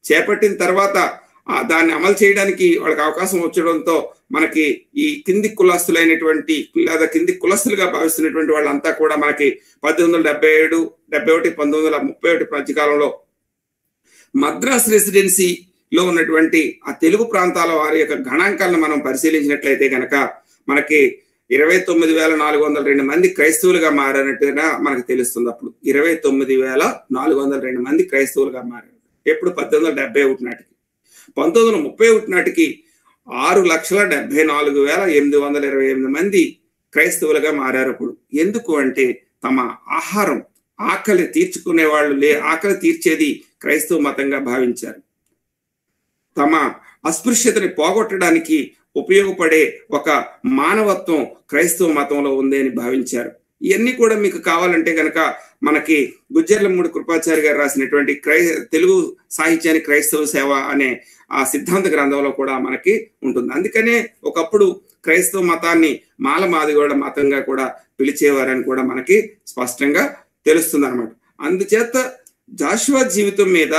చేపట్టిన తర్వాత దాన్ని అమలు చేయడానికి వాళ్ళకి అవకాశం వచ్చడంతో మనకి ఈ కింది కులస్తులైనటువంటి లేదా కింది కులస్తులుగా భావిస్తున్నటువంటి వాళ్ళంతా కూడా మనకి పద్దెనిమిది వందల డెబ్బై ఏడు డెబ్బై ఒకటి పంతొమ్మిది వందల ముప్పై ఒకటి మధ్యకాలంలో మద్రాస్ రెసిడెన్సీలో ఉన్నటువంటి ఆ తెలుగు ప్రాంతాల వారి యొక్క గణాంకాలను మనం పరిశీలించినట్లయితే కనుక మనకి ఇరవై తొమ్మిది వేల నాలుగు వందల రెండు మంది క్రైస్తవులుగా మారినట్టుగా మనకు తెలుస్తుంది. అప్పుడు ఇరవై తొమ్మిది వేల నాలుగు వందల రెండు మంది క్రైస్తవులుగా మారారు. ఎప్పుడు పద్దెనిమిది వందల డెబ్బై ఒకటి నాటికి. పంతొమ్మిది వందల ముప్పై ఒకటి నాటికి ఆరు లక్షల డెబ్బై నాలుగు వేల ఎనిమిది వందల ఇరవై ఎనిమిది మంది క్రైస్తవులుగా మారారు. అప్పుడు ఎందుకు అంటే తమ ఆహారం ఆకలి తీర్చుకునే వాళ్ళు లే ఆకలి తీర్చేది క్రైస్తవ మతంగా భావించారు. తమ అస్పృశ్యతని పోగొట్టడానికి ఉపయోగపడే ఒక మానవత్వం క్రైస్తవ మతంలో ఉంది అని భావించారు. ఇవన్నీ కూడా మీకు కావాలంటే కనుక మనకి గుజ్జర్లమూడి కృపాచారి గారు రాసినటువంటి క్రై తెలుగు సాహిత్యానికి క్రైస్తవ సేవ అనే ఆ సిద్ధాంత గ్రంథంలో కూడా మనకి ఉంటుంది. అందుకనే ఒకప్పుడు క్రైస్తవ మతాన్ని మాల మాదిగోడ మతంగా కూడా పిలిచేవారని కూడా మనకి స్పష్టంగా తెలుస్తుంది అనమాట. అందుచేత జాషువా జీవితం మీద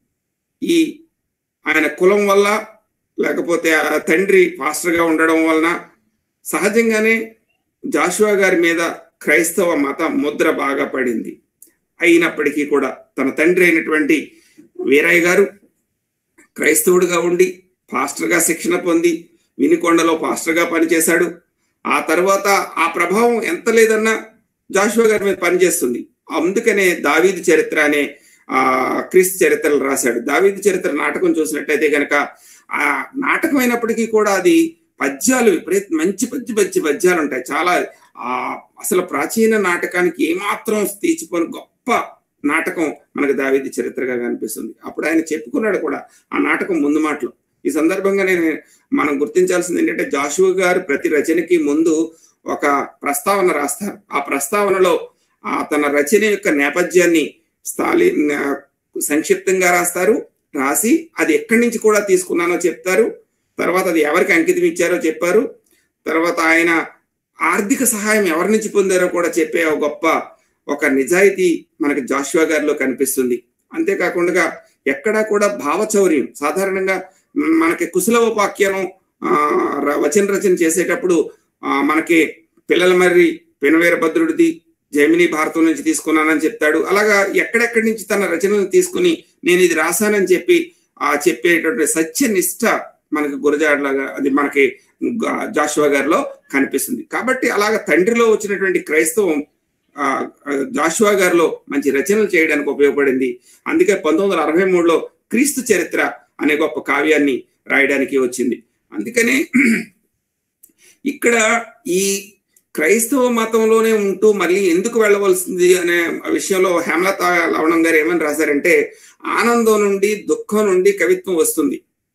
ఈ ఆయన కులం వల్ల లేకపోతే తండ్రి పాస్టర్గా ఉండడం వలన సహజంగానే జాషువా గారి మీద క్రైస్తవ మత ముద్ర బాగా పడింది. అయినప్పటికీ కూడా తన తండ్రి అయినటువంటి వీరయ్య గారు క్రైస్తవుడిగా ఉండి పాస్టర్గా శిక్షణ పొంది వినికొండలో పాస్టర్గా పనిచేశాడు. ఆ తర్వాత ఆ ప్రభావం ఎంత లేదన్నా జాషువా గారి మీద పనిచేస్తుంది. అందుకనే దావీదు చరిత్ర అనే ఆ క్రీస్తు చరిత్రలు రాశాడు. దావీదు చరిత్ర నాటకం చూసినట్టయితే కనుక ఆ నాటకం అయినప్పటికీ కూడా అది పద్యాలు విపరీత మంచి పద్య పద్య పద్యాలు ఉంటాయి. చాలా ఆ అసలు ప్రాచీన నాటకానికి ఏమాత్రం తీర్చిపోని గొప్ప నాటకం మనకు దావీదు చరిత్రగా కనిపిస్తుంది. అప్పుడు ఆయన చెప్పుకున్నాడు కూడా ఆ నాటకం ముందు మాటలు. ఈ సందర్భంగా నేను మనం గుర్తించాల్సింది ఏంటంటే జాషువా గారు ప్రతి రచనకి ముందు ఒక ప్రస్తావన రాస్తారు. ఆ ప్రస్తావనలో ఆ తన రచన యొక్క నేపథ్యాన్ని స్థాలి సంక్షిప్తంగా రాస్తారు. రాసి అది ఎక్కడి నుంచి కూడా తీసుకున్నానో చెప్తారు. తర్వాత అది ఎవరికి అంకితం ఇచ్చారో చెప్పారు. తర్వాత ఆయన ఆర్థిక సహాయం ఎవరి నుంచి పొందారో కూడా చెప్పే ఒక గొప్ప ఒక నిజాయితీ మనకి జాషువా గారిలో కనిపిస్తుంది. అంతేకాకుండా ఎక్కడా కూడా భావచౌర్యం, సాధారణంగా మనకి కుశలవోపాఖ్యానం ఆ వచన రచన చేసేటప్పుడు ఆ మనకి పిల్లల మర్రి పెనవీరభద్రుడిది జైమిని భారతం నుంచి తీసుకున్నానని చెప్తాడు. అలాగా ఎక్కడెక్కడి నుంచి తన రచనలను తీసుకుని నేను ఇది రాశానని చెప్పి ఆ చెప్పేటటువంటి సత్యనిష్ట మనకి గురజాడలాగా అది మనకి జాషువా గారిలో కనిపిస్తుంది. కాబట్టి అలాగ తండ్రిలో వచ్చినటువంటి క్రైస్తవం ఆ జాషువా గారిలో మంచి రచనలు చేయడానికి ఉపయోగపడింది. అందుకే పంతొమ్మిది వందల అరవై మూడులో క్రీస్తు చరిత్ర అనే గొప్ప కావ్యాన్ని రాయడానికి వచ్చింది. అందుకని ఇక్కడ ఈ క్రైస్తవ మతంలోనే ఉంటూ మళ్ళీ ఎందుకు వెళ్ళవలసింది అనే విషయంలో హేమలత లవణం గారు ఏమని రాశారంటే, ఆనందం నుండి దుఃఖం నుండి కవిత్వం వస్తుంది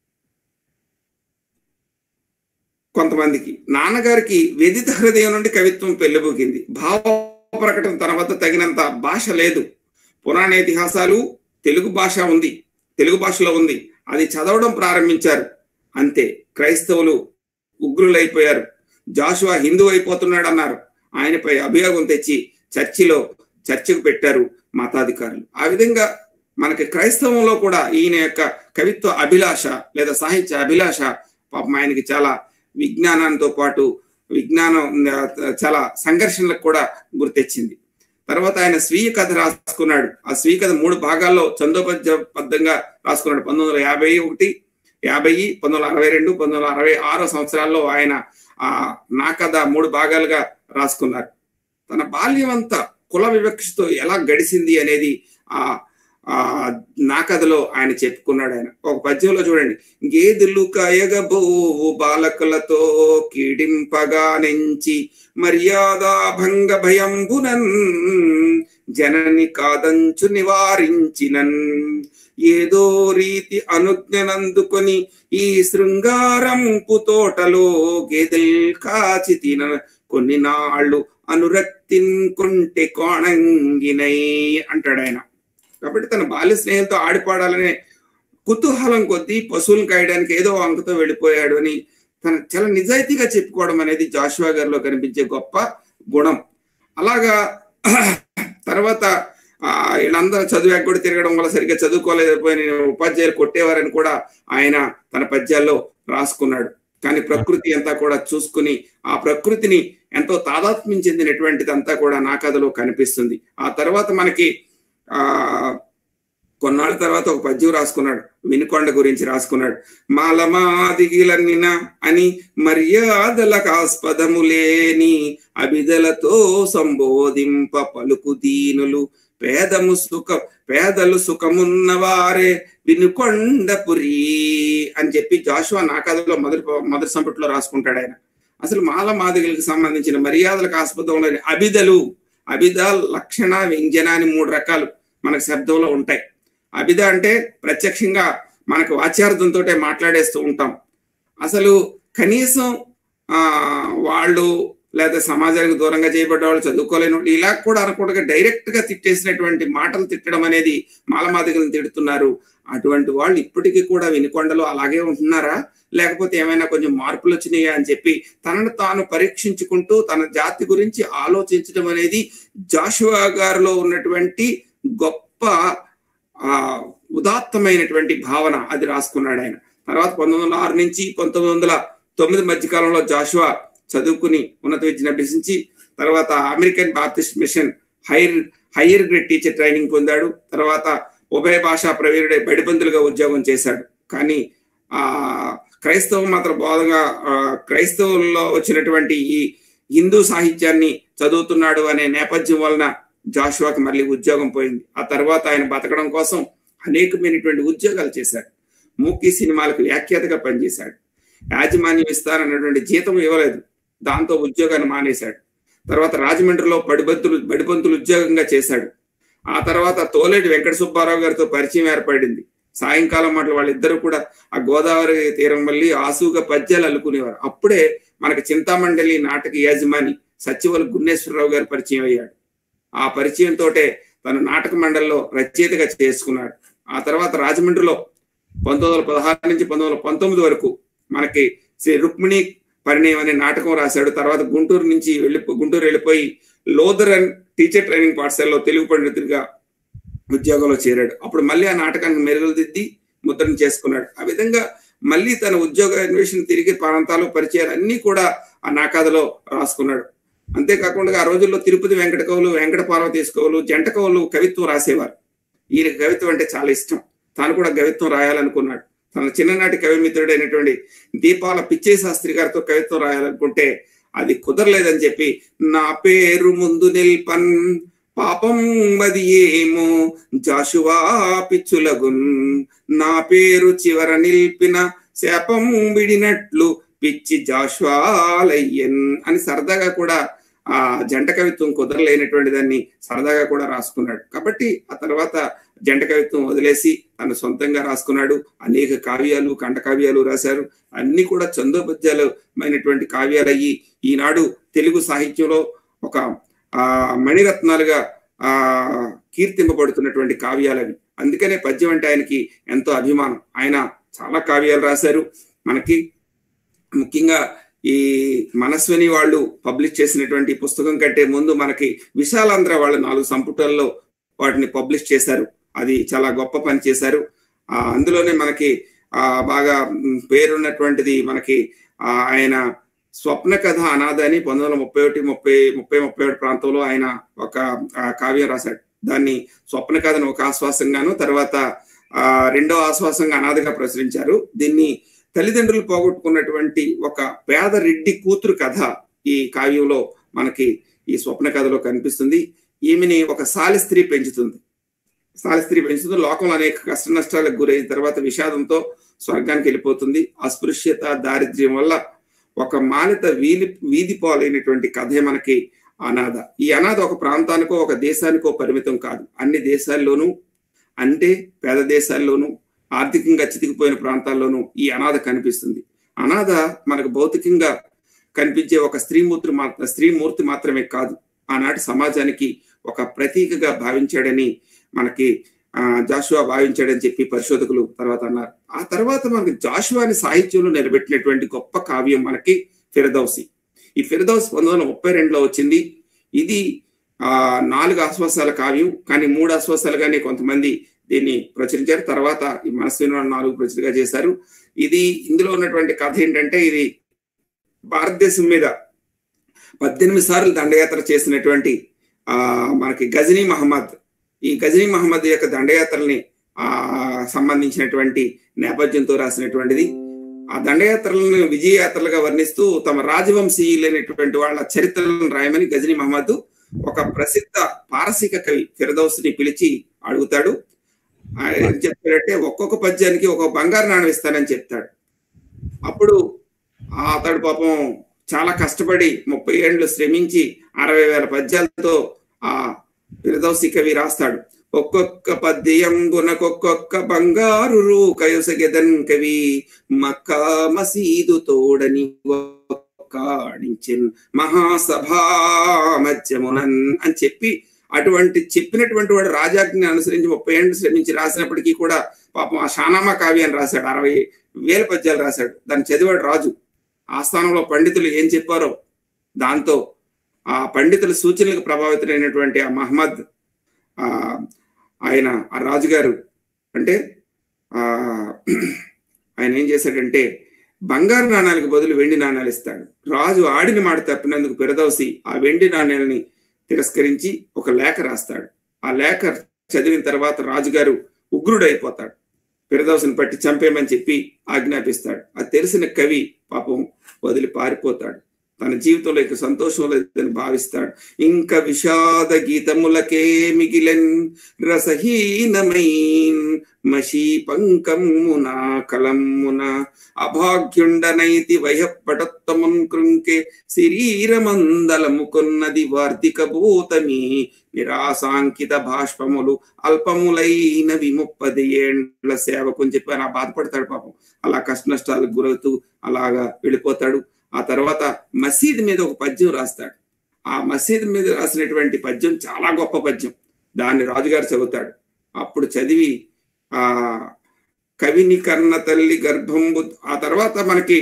కొంతమందికి. నాన్నగారికి వేదిత హృదయం నుండి కవిత్వం పెళ్ళబూకింది. భావ ప్రకటన తన వద్ద తగినంత భాష లేదు. పురాణ ఇతిహాసాలు తెలుగు భాష ఉంది, తెలుగు భాషలో ఉంది. అది చదవడం ప్రారంభించారు. అంతే, క్రైస్తవులు ఉగ్రులైపోయారు. జాషువా హిందూ అయిపోతున్నాడు అన్నారు. ఆయనపై అభియోగం తెచ్చి చర్చిలో చర్చకు పెట్టారు మతాధికారులు. ఆ విధంగా మనకి క్రైస్తవంలో కూడా ఈయన యొక్క కవిత్వ అభిలాష లేదా సాహిత్య అభిలాష పాపం ఆయనకి చాలా విజ్ఞానంతో పాటు విజ్ఞానం చాలా సంఘర్షణలకు కూడా గుర్తెచ్చింది. తర్వాత ఆయన స్వీయ కథ రాసుకున్నాడు. ఆ స్వీయ కథ మూడు భాగాల్లో చందోబద్ధంగా రాసుకున్నాడు. పంతొమ్మిది వందల యాభై ఒకటి యాభై పంతొమ్మిది వందల అరవై రెండు పంతొమ్మిది వందల అరవై ఆరో సంవత్సరాల్లో ఆయన ఆ నా కథ మూడు భాగాలుగా రాసుకున్నారు. తన బాల్యం అంతా కుల వివక్షతో ఎలా గడిచింది అనేది ఆ ఆ నా కథలో ఆయన చెప్పుకున్నాడు. ఆయన ఒక పద్యంలో చూడండి, గేదెలు కాయగబోవు బాలకులతో కీడింపగా నెంచి మర్యాద భంగ భయంబునన్ జనని కాదంచు నివారించినన్ ఏదో రీతి అనుజ్ఞనందుకొని ఈ శృంగారంపు తోటలో గేదెల్ కాచి తిన కొన్ని నాళ్ళు అనురక్తిన్ కొంటె కోణంగినై అంటాడు ఆయన. కాబట్టి తన బాల్య స్నేహంతో ఆడిపాడాలనే కుతూహలం కొద్దీ పశువులను కాయడానికి ఏదో వంకతో వెళ్ళిపోయాడు అని తన చాలా నిజాయితీగా చెప్పుకోవడం అనేది జాషువా గారిలో కనిపించే గొప్ప గుణం. అలాగా తర్వాత ఆ వీళ్ళందరూ చదువు ఎగ్గొడి తిరగడం వల్ల సరిగ్గా చదువుకోలేకపోయిన ఉపాధ్యాయులు కొట్టేవారని కూడా ఆయన తన పద్యాల్లో రాసుకున్నాడు. కానీ ప్రకృతి అంతా కూడా చూసుకుని ఆ ప్రకృతిని ఎంతో తాదాత్మ్యం చెందినటువంటిది అంతా కూడా నా కథలో కనిపిస్తుంది. ఆ తర్వాత మనకి ఆ కొన్నాళ్ళ తర్వాత ఒక పద్యం రాసుకున్నాడు, వినుకొండ గురించి రాసుకున్నాడు. మాలమాదిగిలన్నిన అని మర్యాదలకు ఆస్పదము లేని అభిదలతో సంబోధింప పలుకు దీనులు పేదము సుఖ పేదలు సుఖమున్నవారే వినుకొండపురి అని చెప్పి జాషువా నా కథలో మొదటి మొదటి సంపుట్లో రాసుకుంటాడు ఆయన. అసలు మాల మాదిగలకు సంబంధించిన మర్యాదలకు ఆస్పదం లేని అభిదలు, అభిద లక్షణ వ్యంజన అని మూడు రకాలు మనకు శబ్దంలో ఉంటాయి. అభిద అంటే ప్రత్యక్షంగా మనకు వాచ్యార్థంతో మాట్లాడేస్తూ ఉంటాం. అసలు కనీసం ఆ వాళ్ళు లేదా సమాజానికి దూరంగా చేయబడ్డ వాళ్ళు, చదువుకోలేని వాళ్ళు ఇలా కూడా అనకుండా డైరెక్ట్ గా తిట్టేసినటువంటి మాటలు తిట్టడం అనేది మాలమాదిగలను తిడుతున్నారు. అటువంటి వాళ్ళు ఇప్పటికీ కూడా వినుకొండలో అలాగే ఉంటున్నారా, లేకపోతే ఏమైనా కొంచెం మార్పులు వచ్చినాయా అని చెప్పి తనను తాను పరీక్షించుకుంటూ తన జాతి గురించి ఆలోచించడం అనేది జాషువా గారిలో ఉన్నటువంటి గొప్ప ఆ ఉదాత్తమైనటువంటి భావన. అది రాసుకున్నాడు ఆయన. తర్వాత పంతొమ్మిది వందల ఆరు నుంచి పంతొమ్మిది వందల తొమ్మిది మధ్య కాలంలో జాషువా చదువుకుని ఉన్నత విద్యను అభ్యసించి తర్వాత American Baptist mission hire higher grade teacher training పొందాడు. తర్వాత ఉభయ భాషా ప్రవీణుడై బడిపంతులుగా ఉద్యోగం చేశాడు. కానీ ఆ క్రైస్తవ మాత్రం బోధగా క్రైస్తవుల్లో వచ్చినటువంటి ఈ హిందూ సాహిత్యాన్ని చదువుతున్నాడు అనే నేపథ్యం వలన జాషువాకి మళ్ళీ ఉద్యోగం పోయింది. ఆ తర్వాత ఆయన బతకడం కోసం అనేకమైనటువంటి ఉద్యోగాలు చేశాడు. మూకీ సినిమాలకు వ్యాఖ్యాతగా పనిచేశాడు. యాజమాన్యం ఇస్తారన్నటువంటి జీతం ఇవ్వలేదు, దాంతో ఉద్యోగాన్ని మానేశాడు. తర్వాత రాజమండ్రిలో బడిబంతులు బడిపంతులు ఉద్యోగంగా చేశాడు. ఆ తర్వాత తోలేటి వెంకట సుబ్బారావు గారితో పరిచయం ఏర్పడింది. సాయంకాలం మాటలు వాళ్ళిద్దరూ కూడా ఆ గోదావరి తీరం వల్లి ఆసుగా పద్యాలు అల్లుకునేవారు. అప్పుడే మనకి చింతామండలి నాటక యాజమాని సత్యవలు గున్నేశ్వరరావు గారు పరిచయం అయ్యాడు. ఆ పరిచయంతో తను నాటక మండలిలో రచయితగా చేసుకున్నాడు. ఆ తర్వాత రాజమండ్రిలో పంతొమ్మిది వందల పదహారు నుంచి పంతొమ్మిది వందల పంతొమ్మిది వరకు మనకి శ్రీ రుక్మిణి పరిణయం అనే నాటకం రాశాడు. తర్వాత గుంటూరు నుంచి వెళ్ళి గుంటూరు వెళ్ళిపోయి లోదరన్ టీచర్ ట్రైనింగ్ పాఠశాలలో తెలుగు పండితుడిగా ఉద్యోగంలో చేరాడు. అప్పుడు మళ్ళీ ఆ నాటకాన్ని మెరుగుదిద్ది ముద్రణ చేసుకున్నాడు. ఆ విధంగా మళ్ళీ తన ఉద్యోగ అన్వేషణ తిరిగి ప్రాంతాలు పరిచయాలు అన్ని కూడా ఆ నాకాదలో రాసుకున్నాడు. అంతేకాకుండా ఆ రోజుల్లో తిరుపతి వెంకట కవులు, వెంకట పార్వతీశ కవులు, జంట కవులు కవిత్వం రాసేవారు. ఈయన కవిత్వం అంటే చాలా ఇష్టం. తాను కూడా కవిత్వం రాయాలనుకున్నాడు. తన చిన్ననాటి కవిమిత్రుడైనటువంటి దీపాల పిచ్చయ్య శాస్త్రి గారితో కవిత్వం రాయాలనుకుంటే అది కుదరలేదని చెప్పి నా పేరు ముందు నిల్పన్ పాపం అది ఏమో జాషువా పిచ్చులగున్, నా పేరు చివర నిల్పిన శాపం విడినట్లు పిచ్చి జాషువాలయ్యన్ అని సరదాగా కూడా ఆ జంట కవిత్వం కుదరలేనటువంటి దాన్ని సరదాగా కూడా రాసుకున్నాడు. కాబట్టి ఆ తర్వాత జంట కవిత్వం వదిలేసి తను సొంతంగా రాసుకున్నాడు. అనేక కావ్యాలు, కంఠ కావ్యాలు రాశారు. అన్ని కూడా చందోపద్యాలమైనటువంటి కావ్యాలు అయ్యి ఈనాడు తెలుగు సాహిత్యంలో ఒక ఆ మణిరత్నాలుగా ఆ కీర్తింపబడుతున్నటువంటి కావ్యాలు అవి. అందుకనే పద్యం అంటే ఆయనకి ఎంతో అభిమానం. ఆయన చాలా కావ్యాలు రాశారు. మనకి ముఖ్యంగా ఈ మనస్విని వాళ్ళు పబ్లిష్ చేసినటువంటి పుస్తకం కంటే ముందు మనకి విశాలాంధ్ర వాళ్ళు నాలుగు సంపుటాల్లో వాటిని పబ్లిష్ చేశారు. అది చాలా గొప్ప పని చేశారు. ఆ అందులోనే మనకి ఆ బాగా పేరున్నటువంటిది మనకి ఆ ఆయన స్వప్న కథ అనాథ అని పంతొమ్మిది వందల ముప్పై ఒకటి ముప్పై ముప్పై ముప్పై ఒకటి ప్రాంతంలో ఆయన ఒక కావ్యం రాశాడు. దాన్ని స్వప్న కథను ఒక ఆశ్వాసంగాను, తర్వాత ఆ రెండో ఆశ్వాసంగా అనాథగా ప్రచురించారు. దీన్ని తల్లిదండ్రులు పోగొట్టుకున్నటువంటి ఒక పేద రెడ్డి కూతురు కథ ఈ కావ్యంలో మనకి ఈ స్వప్న కథలో కనిపిస్తుంది. ఈమెని ఒక సాలి స్త్రీ పెంచుతుంది. సాలి స్త్రీ పెంచుతుంది. లోకంలో అనేక కష్ట నష్టాలకు గురైన తర్వాత విషాదంతో స్వర్గానికి వెళ్ళిపోతుంది. అస్పృశ్యత, దారిద్ర్యం వల్ల ఒక మానిత వీధి వీధి పాలైనటువంటి కథే మనకి అనాథ. ఈ అనాథ ఒక ప్రాంతానికో ఒక దేశానికో పరిమితం కాదు. అన్ని దేశాల్లోనూ, అంటే పేద దేశాల్లోనూ, ఆర్థికంగా చితికిపోయిన ప్రాంతాల్లోనూ ఈ అనాథ కనిపిస్తుంది. అనాథ మనకు భౌతికంగా కనిపించే ఒక స్త్రీమూర్తి మాత్ర స్త్రీమూర్తి మాత్రమే కాదు, ఆనాటి సమాజానికి ఒక ప్రతీకగా భావించాడని మనకి ఆ జాషువా భావించాడని చెప్పి పరిశోధకులు తర్వాత అన్నారు. ఆ తర్వాత మనకి జాషువాని సాహిత్యంలో నిలబెట్టినటువంటి గొప్ప కావ్యం మనకి ఫిర్దౌసి. ఈ ఫిర్దౌస్ పంతొమ్మిది వందల ముప్పై రెండులో వచ్చింది. ఇది ఆ నాలుగు ఆశ్వాసాల కావ్యం, కానీ మూడు ఆశ్వాసాలుగానే కొంతమంది దీన్ని ప్రచురించారు. తర్వాత ఈ మనస్విని నాలుగు ప్రచురిగా చేశారు. ఇది ఇందులో ఉన్నటువంటి కథ ఏంటంటే, ఇది భారతదేశం మీద పద్దెనిమిది సార్లు దండయాత్ర చేసినటువంటి ఆ మనకి గజనీ మహమ్మద్, ఈ గజనీ మహమ్మద్ యొక్క దండయాత్రల్ని ఆ సంబంధించినటువంటి నేపథ్యంతో రాసినటువంటిది. ఆ దండయాత్రలను విజయయాత్రలుగా వర్ణిస్తూ తమ రాజవంశీయులైనటువంటి వాళ్ళ చరిత్రలను రాయమని గజనీ మహమ్మద్ ఒక ప్రసిద్ధ పారసీక కవి ఫిర్దౌస్ని పిలిచి అడుగుతాడు. ఆయన చెప్తాడంటే, ఒక్కొక్క పద్యానికి ఒక బంగారు నాణం ఇస్తానని చెప్తాడు. అప్పుడు అతడు పాపం చాలా కష్టపడి ముప్పై ఏళ్ళు శ్రమించి అరవై వేల పద్యాలతో ఆ ఫిర్దౌసి కవి రాస్తాడు. ఒక్కొక్క పద్యంబునకొక్కొక్క బంగారు రూకయొసగెదన్ కవి మక్కా మసీదు తోడని ఒక్కాడించెన్ మహాసభా మధ్యమునన్ అని చెప్పి, అటువంటి చెప్పినటువంటి వాడు రాజాజ్ఞని అనుసరించి ముప్పై ఏళ్ళు శ్రమించి రాసినప్పటికీ కూడా పాపం ఆ షానామా కావ్యాన్ని రాశాడు. అరవై వేల పద్యాలు రాశాడు. దాన్ని చదివాడు రాజు. ఆస్థానంలో పండితులు ఏం చెప్పారో దాంతో ఆ పండితుల సూచనలకు ప్రభావితులైనటువంటి ఆ మహమ్మద్ ఆ ఆయన ఆ రాజుగారు అంటే ఆ ఆయన ఏం చేశాడంటే, బంగారు నాణాలకు బదులు వెండి నాణాలు ఇస్తాడు. రాజు ఆడిన మాట తప్పినందుకు ఫిర్దౌసి ఆ వెండి నాణ్యాలని తిరస్కరించి ఒక లేఖ రాస్తాడు. ఆ లేఖ చదివిన తర్వాత రాజుగారు ఉగ్రుడైపోతాడు. ఫిర్దౌసిని పట్టి చంపేయమని చెప్పి ఆజ్ఞాపిస్తాడు. అది తెలిసిన కవి పాపం వదిలి పారిపోతాడు. తన జీవితంలో ఇక సంతోషం లేదని భావిస్తాడు. ఇంకా విషాద గీతములకే మిగిలెన్ రసహీనమైన్ మషీ పంకమున కలమున అభాగ్యుండనైతి వయపటత్తమున్ కృంకే శరీరమందలము కొన్నది వార్తిక భూతమి నిరాశాంకిత భాష్పములు అల్పములైనవి ముప్పది ఏండ్ల సేవకు అని చెప్పి ఆయన బాధపడతాడు. పాపం అలా కష్ట నష్టాలకు గురవుతూ అలాగా వెళ్ళిపోతాడు. ఆ తర్వాత మసీద్ మీద ఒక పద్యం రాస్తాడు. ఆ మసీద్ మీద రాసినటువంటి పద్యం చాలా గొప్ప పద్యం. దాన్ని రాజుగారు చదువుతాడు. అప్పుడు చదివి ఆ కవిని కన్న తల్లి గర్భంబు, ఆ తర్వాత మనకి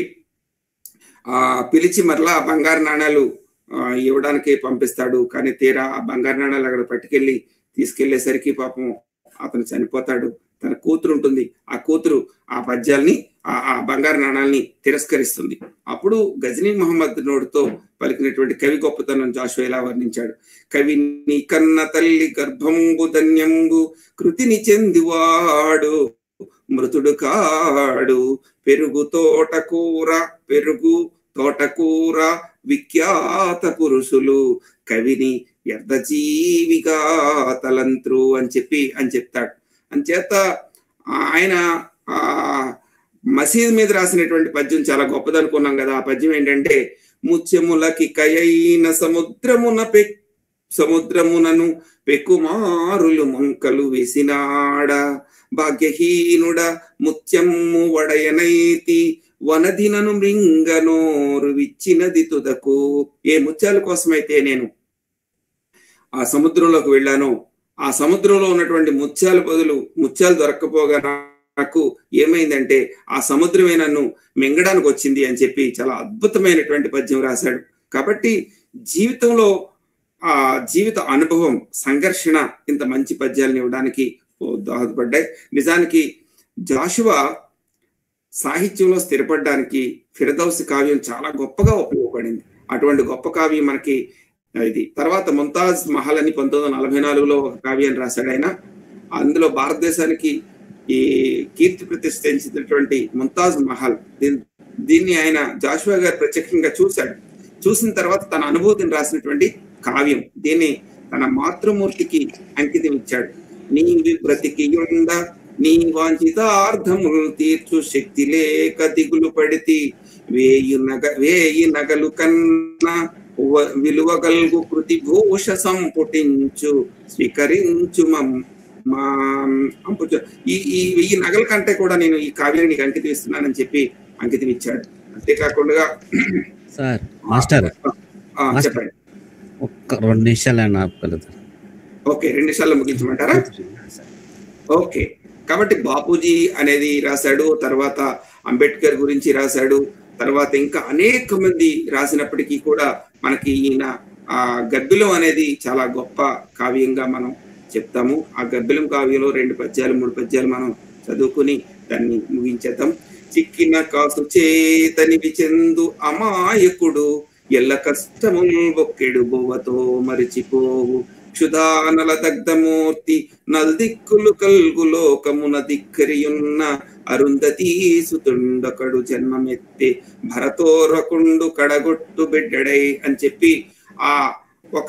ఆ పిలిచి మరలా బంగారు నాణాలు ఇవ్వడానికి పంపిస్తాడు. కానీ తీరా ఆ బంగారు నాణాలు అక్కడ పట్టుకెళ్ళి తీసుకెళ్లేసరికి పాపం అతను చనిపోతాడు. తన కూతురు ఉంటుంది. ఆ కూతురు ఆ పద్యాల్ని ఆ ఆ బంగారు నాణాలని తిరస్కరిస్తుంది. అప్పుడు గజనీ మహమ్మద్ నోడుతో పలికినటువంటి కవి గొప్పతనం జాషువా ఇలా వర్ణించాడు. కవిని కన్న తల్లి గర్భంబు ధన్యంబు కృతిని చెందివాడు మృతుడు కాడు పెరుగు తోటకూర పెరుగు తోటకూర విఖ్యాత పురుషులు కవిని వ్యర్థజీవిగా తలంత్రు అని చెప్పి అని చెప్తాడు. అంచేత ఆయన ఆ మసీద్ మీద రాసినటువంటి పద్యం చాలా గొప్పది అనుకున్నాం కదా. ఆ పద్యం ఏంటంటే, ముత్యములకి కయైన సముద్రమున పె సముద్రమునను పెక్కుమారులు మంకలు వేసినాడ భాగ్యహీనుడ ముత్యము వడయనైతి వనదినను మృంగనోరు విచ్చినది తుదకు. ఏ ముత్యాల కోసమైతే నేను ఆ సముద్రంలోకి వెళ్ళానో, ఆ సముద్రంలో ఉన్నటువంటి ముత్యాల బదులు ముత్యాలు దొరక్కపోగా నాకు ఏమైందంటే ఆ సముద్రమే నన్ను మింగడానికి వచ్చింది అని చెప్పి చాలా అద్భుతమైనటువంటి పద్యం రాశాడు. కాబట్టి జీవితంలో ఆ జీవిత అనుభవం, సంఘర్షణ ఇంత మంచి పద్యాలను ఇవ్వడానికి దోహదపడ్డాయి. నిజానికి జాషువా సాహిత్యంలో స్థిరపడడానికి ఫిర్దౌసి కావ్యం చాలా గొప్పగా ఉపయోగపడింది. అటువంటి గొప్ప కావ్యం మనకి ఇది. తర్వాత ముంతాజ్ మహల్ అని పంతొమ్మిది వందల నలభై నాలుగులో ఒక కావ్యాన్ని రాశాడు ఆయన. అందులో భారతదేశానికి ఈ కీర్తి ప్రతిష్ఠించినటువంటి ముంతాజ్ మహల్ దీన్ని దీన్ని ఆయన జాషువా గారు ప్రత్యక్షంగా చూశాడు. చూసిన తర్వాత తన అనుభూతిని రాసినటువంటి కావ్యం. దీన్ని తన మాతృమూర్తికి అంకితం ఇచ్చాడు. నీ బ్రతికి ఉండ నీ వాంఛితార్థములు తీర్చు శక్తి లేక దిగులు పడితి వేయి నగ వేయి నగలు కన్నా విలువగల్గు కృతి భూష సంపుటించు స్వీకరించు మా ఈ ఈ వెయ్యి నగల కంటే కూడా నేను ఈ కావ్యాన్ని నీకు అంకితం ఇస్తున్నానని చెప్పి అంకితం ఇచ్చాడు. అంతేకాకుండా సార్ మాస్టర్ చెప్పండి. ఒక్క రెండు నిమిషాలు ఓకే, రెండు నిమిషాల్లో ముగించమంటారా? ఓకే, కాబట్టి బాపూజీ అనేది రాశాడు, తర్వాత అంబేద్కర్ గురించి రాశాడు, తర్వాత ఇంకా అనేక మంది రాసినప్పటికీ కూడా మనకి ఈయన ఆ గబ్బిలం అనేది చాలా గొప్ప కావ్యంగా మనం చెప్తాము. ఆ గబ్బిలం కావ్యంలో రెండు పద్యాలు మూడు పద్యాలు మనం చదువుకుని దాన్ని ముగించేద్దాం. చిక్కిన కాసు చేతని విచెందు అమాయకుడు ఎల్ల కష్టముల్ బొక్కెడు బొవ్వతో మరిచిపోవు క్షుధానల దగ్ధమూర్తి నల్దిక్కులు కల్గు లోకమున దిక్కరియున్న అరుంధతీ సుతుండకడు జన్మమెత్తే భరతోరకుండు కడగొట్టు బిడ్డడై అని చెప్పి ఆ ఒక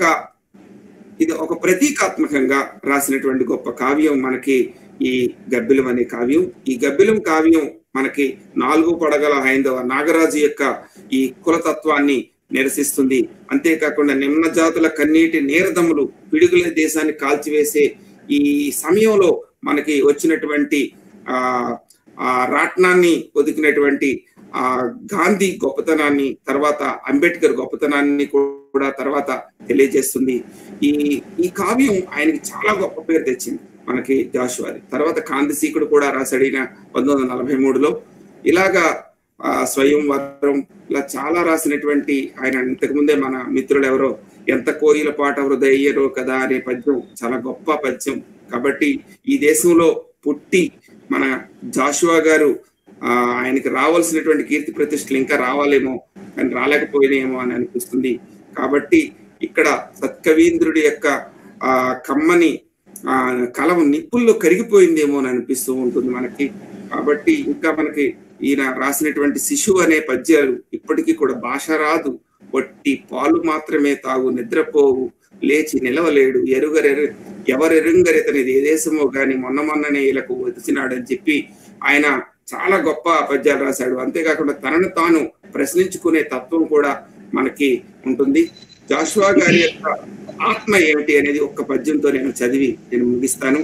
ఇది ఒక ప్రతీకాత్మకంగా రాసినటువంటి గొప్ప కావ్యం మనకి ఈ గబ్బిలం అనే కావ్యం. ఈ గబ్బిలం కావ్యం మనకి నాలుగు పడగల హైందవ నాగరాజు యొక్క ఈ కులతత్వాన్ని నిరసిస్తుంది. అంతేకాకుండా నిమ్న జాతుల కన్నీటి నేరదములు పిడుగుల దేశాన్ని కాల్చివేసే ఈ సమయంలో మనకి వచ్చినటువంటి ఆ ఆ రాట్నాన్ని ఒదికినటువంటి ఆ గాంధీ గొప్పతనాన్ని, తర్వాత అంబేద్కర్ గొప్పతనాన్ని కూడా తర్వాత తెలియజేస్తుంది. ఈ ఈ కావ్యం ఆయనకి చాలా గొప్ప పేరు తెచ్చింది మనకి జాషువాది. తర్వాత కాంతిసీకుడు కూడా రాశాడు ఈయన పంతొమ్మిది వందల నలభై మూడులో. ఇలాగా ఆ స్వయంవరం ఇలా చాలా రాసినటువంటి ఆయన. ఇంతకుముందే మన మిత్రులు ఎవరో ఎంత కోయిల పాట హృదయ్యరో కదా అనే పద్యం చాలా గొప్ప పద్యం. కాబట్టి ఈ దేశంలో పుట్టి మన జాషువా గారు ఆ ఆయనకి రావాల్సినటువంటి కీర్తి ప్రతిష్టలు ఇంకా రావాలేమో, కానీ రాలేకపోయినేమో అని అనిపిస్తుంది. కాబట్టి ఇక్కడ సత్కవీంద్రుడి యొక్క ఆ కమ్మని ఆ కలం నిప్పుల్లో కరిగిపోయిందేమో అని అనిపిస్తూ ఉంటుంది మనకి. కాబట్టి ఇంకా మనకి ఈయన రాసినటువంటి శిశువు అనే పద్యాలు ఇప్పటికీ కూడా భాష రాదు వట్టి పాలు మాత్రమే తాగు నిద్రపోవు లేచి నిలవలేడు ఎరుగరెరు ఎవరెరుంగరితనిది ఏ దేశమో గాని మొన్న మొన్ననే ఇలాకు వచ్చినాడని చెప్పి ఆయన చాలా గొప్ప పద్యాలు రాశాడు. అంతేకాకుండా తనను తాను ప్రశ్నించుకునే తత్వం కూడా మనకి ఉంటుంది. జాషువా గారి యొక్క ఆత్మ ఏమిటి అనేది ఒక్క పద్యంతో నేను చదివి నేను ముగిస్తాను.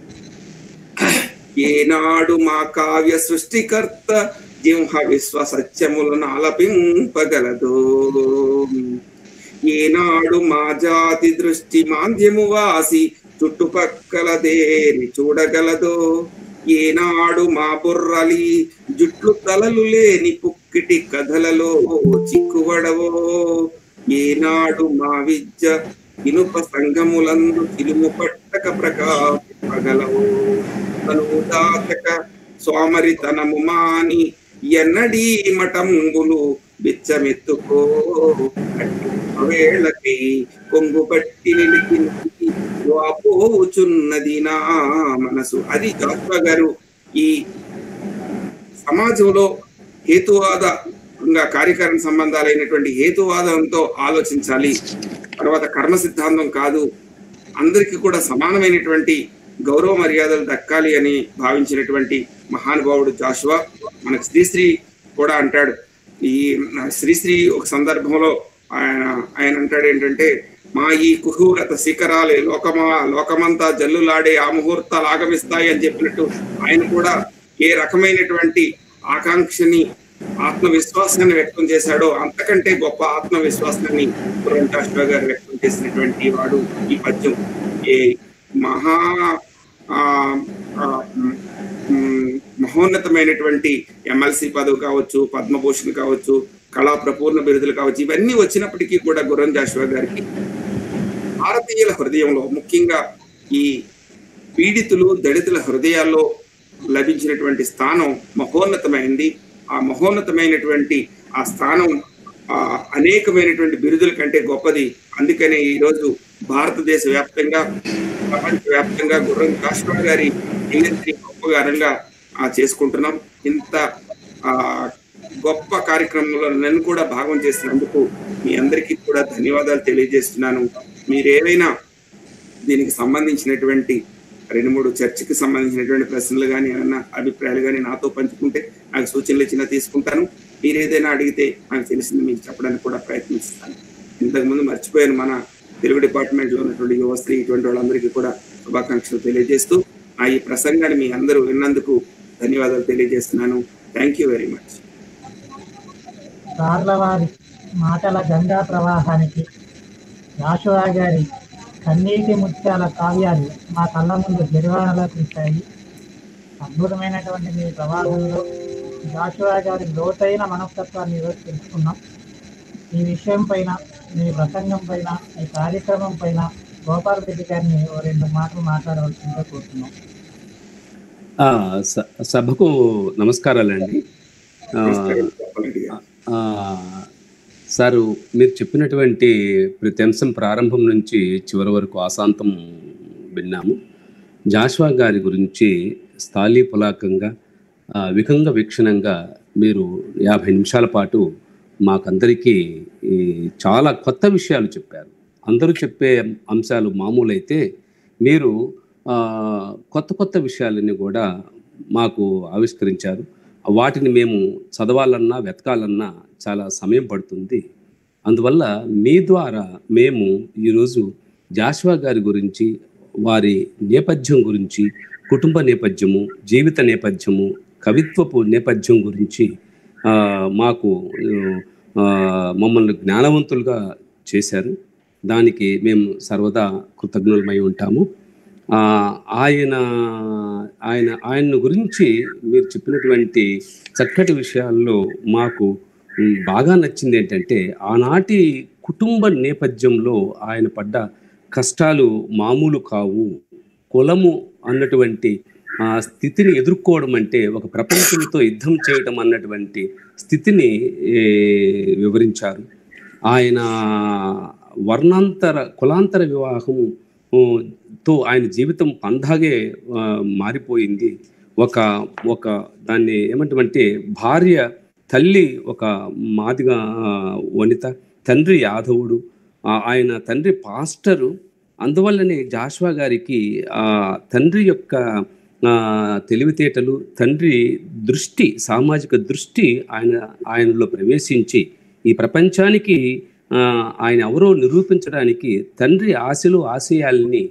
ఏనాడు మా కావ్య సృష్టికర్త జింహ విశ్వ సత్యములను ఆలపింపగలదో, ఏనాడు మా జాతి దృష్టి మాంద్యము వాసి చుట్టుపక్కల దేని చూడగలదో, ఏనాడు మా బుర్రలి జుట్లు తలలు లేని పుక్కిటి కథలలో చిక్కువడవో, ఏనాడు మా విద్య ఇనుప సంగములందు చిలుము పట్టక ప్రకాశింపగలవో, దాతక సోమరితనము మాని ఎన్నడీ మఠంబులు బిచ్చమెత్తుకో వేళకి కొంగు పట్టి నిలిచి వాపోచున్నది నా మనసు. అది జాషువా గారు ఈ సమాజంలో హేతువాద కార్యకారణ సంబంధాలైనటువంటి హేతువాదంతో ఆలోచించాలి. తర్వాత కర్మ సిద్ధాంతం కాదు, అందరికీ కూడా సమానమైనటువంటి గౌరవ మర్యాదలు దక్కాలి అని భావించినటువంటి మహానుభావుడు జాషువా. మనకు శ్రీశ్రీ కూడా అంటాడు. ఈ శ్రీశ్రీ ఒక సందర్భంలో ఆయన ఆయన అంటాడు ఏంటంటే, మా ఈ కుహూరత శిఖరాలే లోకమా లోకమంతా జల్లులాడే ఆ ముహూర్తాలు ఆగమిస్తాయి అని చెప్పినట్టు ఆయన కూడా ఏ రకమైనటువంటి ఆకాంక్షని ఆత్మవిశ్వాసాన్ని వ్యక్తం చేశాడో అంతకంటే గొప్ప ఆత్మవిశ్వాసాన్ని జాషువా గారు వ్యక్తం చేసినటువంటి వాడు ఈ పద్యం. ఏ మహా మహోన్నతమైనటువంటి ఎమ్మెల్సీ పదవి కావచ్చు, పద్మభూషణ్ కావచ్చు, కళా ప్రపూర్ణ బిరుదులు కావచ్చు, ఇవన్నీ వచ్చినప్పటికీ కూడా గుర్రం జాషువా గారికి భారతీయుల హృదయంలో, ముఖ్యంగా ఈ పీడితులు దళితుల హృదయాల్లో లభించినటువంటి స్థానం మహోన్నతమైంది. ఆ మహోన్నతమైనటువంటి ఆ స్థానం ఆ అనేకమైనటువంటి బిరుదుల కంటే గొప్పది. అందుకనే ఈరోజు భారతదేశ వ్యాప్తంగా, ప్రపంచ వ్యాప్తంగా గుర్రం జాషువా గారి జయంతిని గొప్పగా ఘనంగా చేసుకుంటున్నాం. ఇంత ఆ గొప్ప కార్యక్రమంలో నన్ను కూడా భాగం చేసినందుకు మీ అందరికీ కూడా ధన్యవాదాలు తెలియజేస్తున్నాను. మీరేమైనా దీనికి సంబంధించినటువంటి రెండు మూడు చర్చకి సంబంధించినటువంటి ప్రశ్నలు కానీ ఏమైనా అభిప్రాయాలు కానీ నాతో పంచుకుంటే నాకు సూచనలు ఇచ్చినా తీసుకుంటాను. మీరు ఏదైనా అడిగితే నాకు తెలిసింది మీకు చెప్పడానికి కూడా ప్రయత్నిస్తాను. ఇంతకుముందు మర్చిపోయాను, మన తెలుగు డిపార్ట్మెంట్లో ఉన్నటువంటి యువశ్రీ ఇటువంటి వాళ్ళందరికీ కూడా శుభాకాంక్షలు తెలియజేస్తూ ఆ ఈ ప్రసంగాన్ని మీ అందరూ విన్నందుకు ధన్యవాదాలు తెలియజేస్తున్నాను. Thank you very much. సార్లవారి మాటల గంగా ప్రవాహానికి జాషువా గారి కన్నీటి ముత్యాల కావ్యాలు మా కళ్ళ ముందు నిర్వహణలో తీశాయి. అద్భుతమైనటువంటి మీ ప్రవాహంలో జాషువా గారి లోతైన మనస్తత్వాన్ని ఈరోజు తెలుసుకున్నాం. ఈ విషయం పైన మీ ప్రసంగం పైన ఈ కార్యక్రమం పైన గోపాల్ రెడ్డి గారిని ఓ రెండు మాటలు మాట్లాడవలసిందిగా కోరుతున్నాం. ఆ, స- సభకు నమస్కారాలండి. ఆ, ఆ, సారు మీరు చెప్పినటువంటి ప్రతి అంశం ప్రారంభం నుంచి చివరి వరకు ఆశాంతం విన్నాము. జాషువా గారి గురించి స్థాళీపులాకంగా ఆ, విహంగ వీక్షణంగా మీరు యాభై నిమిషాల పాటు మాకందరికీ ఈ చాలా కొత్త విషయాలు చెప్పారు. అందరూ చెప్పే అంశాలు మామూలైతే మీరు ఆ, కొత్త కొత్త విషయాలన్నీ కూడా మాకు ఆవిష్కరించారు. వాటిని మేము చదవాలన్నా వెతకాలన్నా చాలా సమయం పడుతుంది. అందువల్ల మీ ద్వారా మేము ఈరోజు జాషువా గారి గురించి, వారి నేపథ్యం గురించి, కుటుంబ నేపథ్యము, జీవిత నేపథ్యము, కవిత్వపు నేపథ్యం గురించి ఆ, మాకు ఆ, మమ్మల్ని జ్ఞానవంతులుగా చేశారు. దానికి మేము సర్వదా కృతజ్ఞులమై ఉంటాము. ఆ, ఆయన ఆయన ఆయన గురించి మీరు చెప్పినటువంటి చక్కటి విషయాల్లో మాకు ఉమ్, బాగా నచ్చింది ఏంటంటే, ఆనాటి కుటుంబ నేపథ్యంలో ఆయన పడ్డ కష్టాలు మామూలు కావు. కులము అన్నటువంటి ఆ స్థితిని ఎదుర్కోవడం అంటే ఒక ప్రపంచంతో యుద్ధం చేయడం అన్నటువంటి స్థితిని ఏ, వివరించారు. ఆయన వర్ణాంతర కులాంతర వివాహం ఊ, తో ఆయన జీవితం పందాగే ఆ, మారిపోయింది. ఒక ఒక దాన్ని ఏమంటామంటే భార్య తల్లి ఒక మాదిగా ఆ, వనిత, తండ్రి యాదవుడు, ఆ, ఆయన తండ్రి పాస్టరు. అందువల్లనే జాషువా గారికి ఆ తండ్రి యొక్క ఆ, తెలివితేటలు, తండ్రి దృష్టి, సామాజిక దృష్టి ఆయన ఆయనలో ప్రవేశించి ఈ ప్రపంచానికి ఆ, ఆయన ఎవరో నిరూపించడానికి తండ్రి ఆశలు ఆశయాల్ని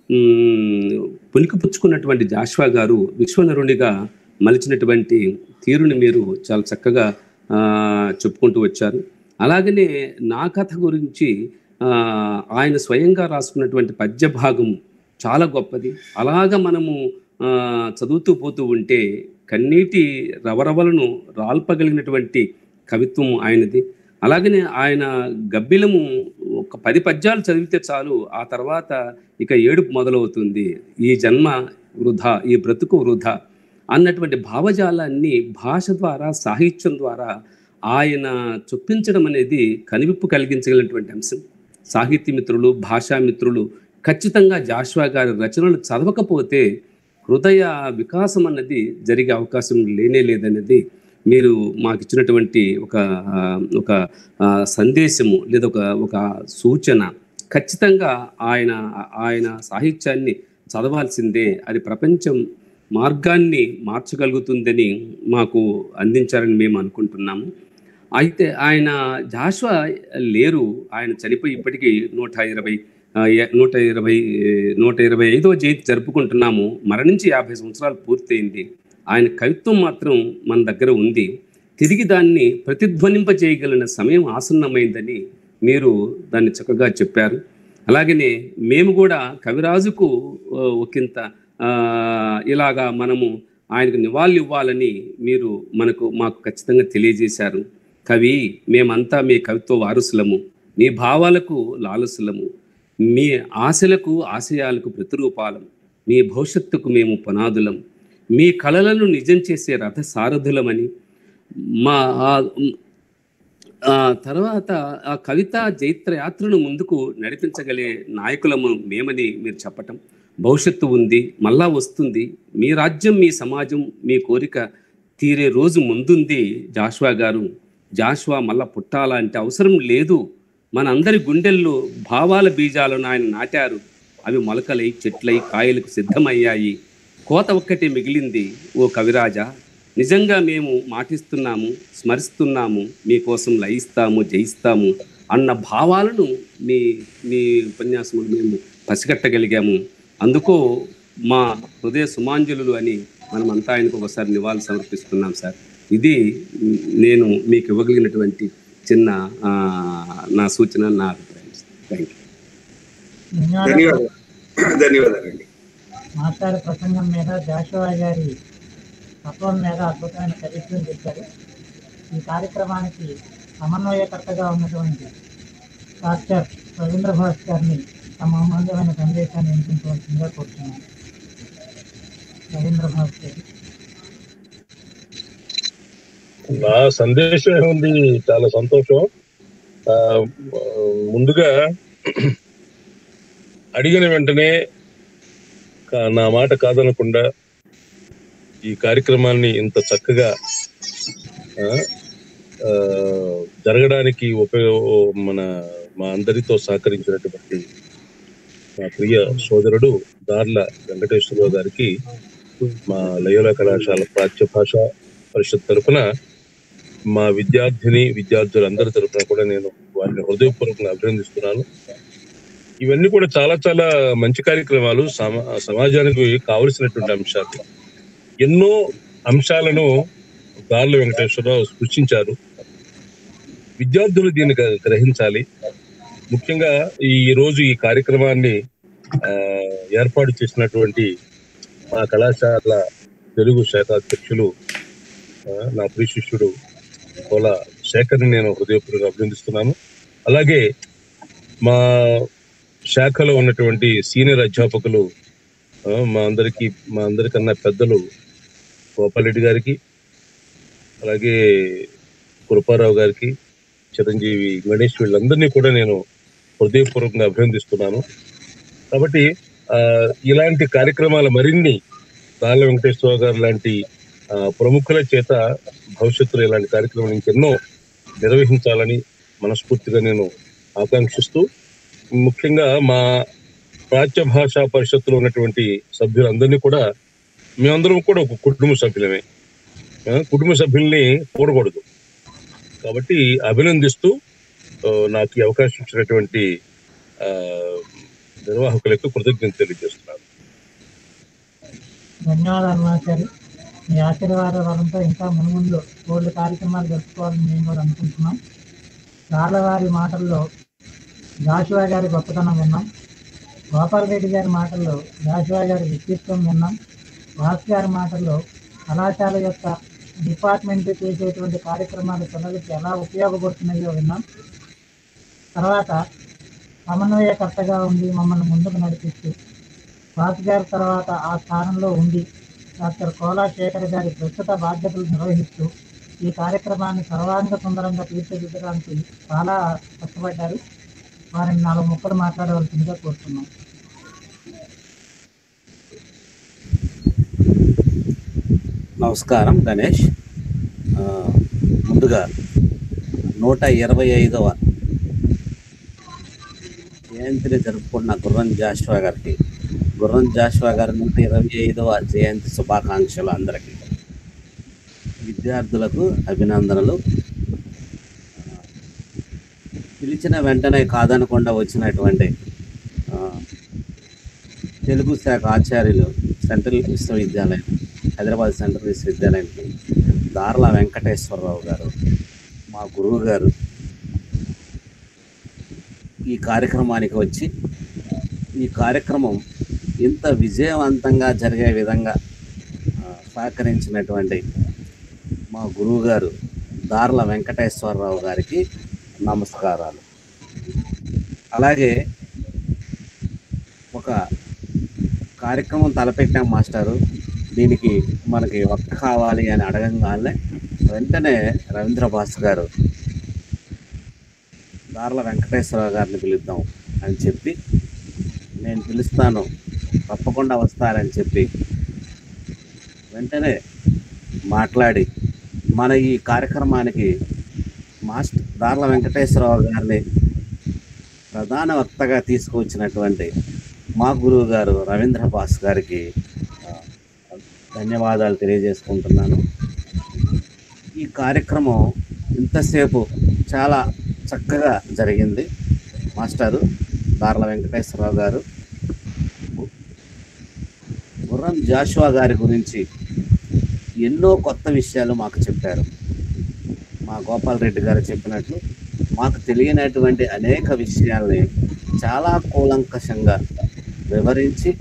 ఉమ్, పుణికిపుచ్చుకున్నటువంటి జాషువా గారు విశ్వనరునిగా మలిచినటువంటి తీరుని మీరు చాలా చక్కగా ఆ, చెప్పుకుంటూ వచ్చారు. అలాగనే నా కథ గురించి ఆ, ఆయన స్వయంగా రాసుకున్నటువంటి పద్య భాగం చాలా గొప్పది. అలాగ మనము ఆ, చదువుతూ పోతూ ఉంటే కన్నీటి రవరవలను రాల్పగలిగినటువంటి కవిత్వం ఆయనది. అలాగనే ఆయన గబ్బిలము ఒక పది పద్యాలు చదివితే చాలు, ఆ తర్వాత ఇక ఏడుపు మొదలవుతుంది. ఈ జన్మ వృధా, ఈ బ్రతుకు వృధా అన్నటువంటి భావజాలాన్ని భాష ద్వారా, సాహిత్యం ద్వారా ఆయన చొప్పించడం అనేది కనువిప్పు కలిగించగలిగినటువంటి అంశం. సాహితీ మిత్రులు, భాషా మిత్రులు ఖచ్చితంగా జాషువా గారి రచనలు చదవకపోతే హృదయ వికాసం అన్నది జరిగే అవకాశం లేనే లేదనేది మీరు మాకు ఇచ్చినటువంటి ఒక ఆ, ఒక ఆ, సందేశము లేదా ఒక ఒక సూచన. ఖచ్చితంగా ఆయన ఆయన సాహిత్యాన్ని చదవాల్సిందే, అది ప్రపంచం మార్గాన్ని మార్చగలుగుతుందని మాకు అందించారని మేము అనుకుంటున్నాము. అయితే ఆయన జాషువా లేరు, ఆయన చనిపోయి ఇప్పటికీ నూట ఇరవై ఆ, ఎ- నూట ఇరవై నూట ఇరవై ఐదవ జయంతి జరుపుకుంటున్నాము. మరణించి యాభై సంవత్సరాలు పూర్తయింది. ఆయన కవిత్వం మాత్రం మన దగ్గర ఉంది. తిరిగి దాన్ని ప్రతిధ్వనింపజేయగలిగిన సమయం ఆసన్నమైందని మీరు దాన్ని చక్కగా చెప్పారు. అలాగనే మేము కూడా కవిరాజుకు ఆ, ఒకంత ఆ, ఇలాగా మనము ఆయనకు నివాళులు ఇవ్వాలని మీరు మనకు మాకు ఖచ్చితంగా తెలియజేశారు. కవి, మేమంతా మీ కవిత్వ వారసులము, మీ భావాలకు లాలసులము, మీ ఆశలకు ఆశయాలకు ప్రతిరూపాలం, మీ భవిష్యత్తుకు మేము పునాదులం, మీ కళలను నిజం చేసే రథ సారథులమని మా ఆ- ఆ తర్వాత ఆ కవిత జైత్ర యాత్రను ముందుకు నడిపించగలే నాయకులము మేమని మీరు చెప్పటం. భవిష్యత్తు ఉంది, మళ్ళా వస్తుంది. మీ రాజ్యం, మీ సమాజం, మీ కోరిక తీరే రోజు ముందుంది జాషువా గారు. జాషువా మళ్ళా పుట్టాలా అంటే అవసరం లేదు. మన అందరి గుండెల్లో భావాల బీజాలను ఆయన నాటారు. అవి మొలకలై, చెట్లై, కాయలకు సిద్ధమయ్యాయి. కోత ఒక్కటే మిగిలింది ఓ కవిరాజా. నిజంగా మేము మాటిస్తున్నాము, స్మరిస్తున్నాము, మీకోసం లయిస్తాము, జయిస్తాము అన్న భావాలను మీ మీ ఉపన్యాసములు మేము పసిగట్టగలిగాము. అందుకో మా హృదయ సుమాంజలులు అని మనమంతా ఆయనకు ఒకసారి నివాళులు సమర్పిస్తున్నాం సార్. ఇది నేను మీకు ఇవ్వగలిగినటువంటి చిన్న ఆ, నా సూచన, నా అభిప్రాయం. Thank you. ధన్యవాదాలు. ధన్యవాదాలు ధన్యవాదాలండి. మాట్లాడే ప్రసంగం మీద జాషువా గారి తత్వం మీద అద్భుతమైన చరిత్రను చెప్పారు. ఈ కార్యక్రమానికి సమన్వయకర్తగా ఉన్నటువంటి డాక్టర్ రవీంద్ర భాస్ గారిని తమ అమూల్యమైన సందేశాన్ని వినిపించవలసిందిగా కోరుతున్నాను. రవీంద్ర భాస్ గారు. నా సందేశం ఏముంది, చాలా సంతోషం. ఆ, ముందుగా అడిగిన వెంటనే కా- నా మాట కాదనకుండా ఈ కార్యక్రమాన్ని ఇంత చక్కగా ఆ, ఆ, జరగడానికి ఉపయోగ మన మా అందరితో సహకరించినటువంటి మా ప్రియ సోదరుడు దార్ల వెంకటేశ్వరరావు గారికి మా లయోలా కళాశాల ప్రాచ్య భాష పరిషత్ తరఫున, మా విద్యార్థిని విద్యార్థులందరి తరఫున కూడా నేను వారిని హృదయపూర్వకంగా అభినందిస్తున్నాను. ఇవన్నీ కూడా చాలా చాలా మంచి కార్యక్రమాలు, సమా సమాజానికి కావలసినటువంటి అంశాలు. ఎన్నో అంశాలను దార్ల వెంకటేశ్వరరావు సృష్టించారు. విద్యార్థులు దీన్ని గ్ర- గ్రహించాలి. ముఖ్యంగా ఈ రోజు ఈ కార్యక్రమాన్ని ఆ, ఏర్పాటు చేసినటువంటి మా కళాశాల తెలుగు శాఖ అధ్యక్షులు ఆ, నా ప్రియ శిష్యుడు కోల శేఖర్ని నేను హృదయపూర్వకంగా అభినందిస్తున్నాను. అలాగే మా శాఖలో ఉన్నటువంటి సీనియర్ అధ్యాపకులు, ఆ, మా అందరికి మా అందరికన్నా పెద్దలు గోపాలరెడ్డి గారికి, అలాగే కృపారావు గారికి, చిరంజీవి గణేష్, వీళ్ళందరినీ కూడా నేను హృదయపూర్వకంగా అభినందిస్తున్నాను. కాబట్టి ఆ, ఇలాంటి కార్యక్రమాల మరిన్ని దార్ల వెంకటేశ్వరరావు గారు లాంటి ఆ, ప్రముఖుల చేత భవిష్యత్తులో ఇలాంటి కార్యక్రమాలు ఇంకెన్నో నిర్వహించాలని మనస్ఫూర్తిగా నేను ఆకాంక్షిస్తూ, ముఖ్యంగా మా ప్రాచ్య భాషా పరిషత్తులో ఉన్నటువంటి సభ్యులందరినీ కూడా, మేమందరం కూడా ఒక కుటుంబ సభ్యులమే. ఆ, కుటుంబ సభ్యుల్ని కూడకూడదు. కాబట్టి అభినందిస్తూ ఆ, నాకు ఈ అవకాశం ఇచ్చినటువంటి ఆ, నిర్వాహకులకు కృతజ్ఞత తెలియజేస్తున్నాను. ధన్యవాదాలు మాస్టర్. మీ ఆశీర్వాద వరంతో ఇంకా మున్ముందు కోళ్ళు కార్యక్రమాలు జరుపుకోవాలని మేము కూడా అనుకుంటున్నాం. రాళ్ళ వారి మాటల్లో జాషువా గారి గొప్పతనం విన్నాం. గోపాల్ రెడ్డి గారి మాటల్లో జాషువా గారి వ్యక్తిత్వం విన్నాం. వాస్ గారి మాటల్లో కళాశాల యొక్క డిపార్ట్మెంట్ చేసేటువంటి కార్యక్రమాలు పిల్లలకి ఎలా ఉపయోగపడుతున్నాయో విన్నాం. తర్వాత సమన్వయకర్తగా ఉండి మమ్మల్ని ముందుకు నడిపిస్తూ వాస్ గారి తర్వాత ఆ స్థానంలో ఉండి డాక్టర్ కోలా శేఖర్ గారి ప్రస్తుత బాధ్యతలు నిర్వహిస్తూ ఈ కార్యక్రమాన్ని సర్వాంగ సుందరంగా తీర్చిదిద్దడానికి చాలా కష్టపడ్డారు. వారిని నాలుగు ముక్కలు మాట్లాడవలసిందిగా కోరుతున్నాం. నమస్కారం గణేష్. ఆ, ముందుగా నూట ఇరవై ఐదవ జయంతిని జరుపుకున్న గుర్రం జాషువా గారికి, గుర్రం జాషువా గారి నూట ఇరవై ఐదవ జయంతి శుభాకాంక్షలు అందరికీ. విద్యార్థులకు అభినందనలు. పిలిచిన వెంటనే కాదనకుండా వచ్చినటువంటి ఆ, తెలుగు శాఖ ఆచార్యులు సెంట్రల్ విశ్వవిద్యాలయం, హైదరాబాద్ సెంట్రల్ విశ్వవిద్యాలయానికి దార్ల వెంకటేశ్వరరావు గారు, మా గురువు గారు, ఈ కార్యక్రమానికి వచ్చి ఈ కార్యక్రమం ఇంత విజయవంతంగా జరిగే విధంగా ఆ, సహకరించినటువంటి మా గురువు గారు దార్ల వెంకటేశ్వరరావు గారికి నమస్కారాలు. అలాగే ఒక కార్యక్రమం తలపెట్టాం మాస్టారు, దీనికి మనకి వక్త కావాలి అని అడగంగానే వెంటనే రవీంద్ర భాస్ గారు దార్ల వెంకటేశ్వరరావు గారిని పిలుద్దాం అని చెప్పి, నేను పిలుస్తాను తప్పకుండా వస్తారని చెప్పి వెంటనే మాట్లాడి మన ఈ కార్యక్రమానికి మాస్టర్ దార్ల వెంకటేశ్వరరావు గారిని ప్రధాన వక్తగా తీసుకువచ్చినటువంటి మా గురువు గారు రవీంద్ర భాస్ గారికి ఆ, ధన్యవాదాలు తెలియజేసుకుంటున్నాను. ఈ కార్యక్రమం ఇంతసేపు చాలా చక్కగా జరిగింది. మాస్టారు దార్ల వెంకటేశ్వరరావు గారు గుర్రం జాషువా గారి గురించి ఎన్నో కొత్త విషయాలు మాకు చెప్పారు. మా గోపాల్ రెడ్డి గారు చెప్పినట్లు మాకు తెలియనటువంటి అనేక విషయాల్ని చాలా కూలంకషంగా వివరించి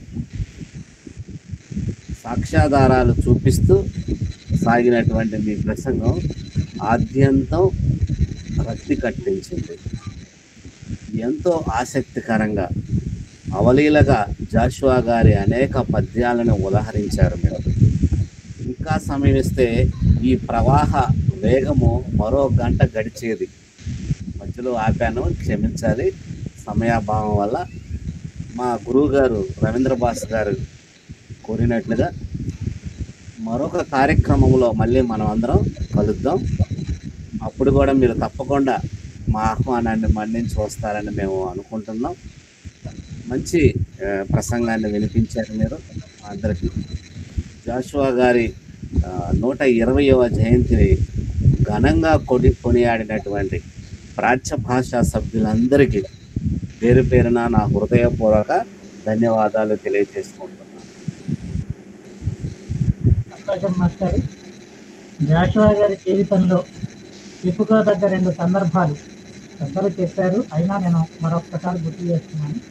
సాక్ష్యాధారాలు చూపిస్తూ సాగినటువంటి మీ ప్రసంగం ఆద్యంతం రక్తి కట్టించింది. ఎంతో ఆసక్తికరంగా అవలీలగా జాషువా గారి అనేక పద్యాలను ఉదహరించారు మీరు. ఇంకా సమయం ఇస్తే ఈ ప్రవాహ వేగము మరో గంట గడిచేది. మధ్యలో ఆపాను, క్షమించాలి, సమయాభావం వల్ల. మా గురువు గారు రవీంద్ర భాస్ గారు కోరినట్లుగా మరొక కార్యక్రమంలో మళ్ళీ మనం అందరం కలుద్దాం. అప్పుడు కూడా మీరు తప్పకుండా మా ఆహ్వానాన్ని మన్నించి వస్తారని మేము అనుకుంటున్నాం. మంచి ప్రసంగాన్ని వినిపించారు మీరు అందరికీ. జాషువా గారి నూట ఇరవయవ జయంతిని ఘనంగా కొడి కొనియాడినటువంటి ప్రాచ్య భాషా సభ్యులందరికీ పేరు పేరున నా హృదయపూర్వక ధన్యవాదాలు తెలియజేసుకుంటున్నాను. సంతోషం మాస్టర్. జాషువా గారి జీవితంలో చెప్పుకోదగ్గ రెండు సందర్భాలు పెద్దలు చెప్పారు, అయినా నేను మరొక్కసారి గుర్తు చేస్తున్నాను.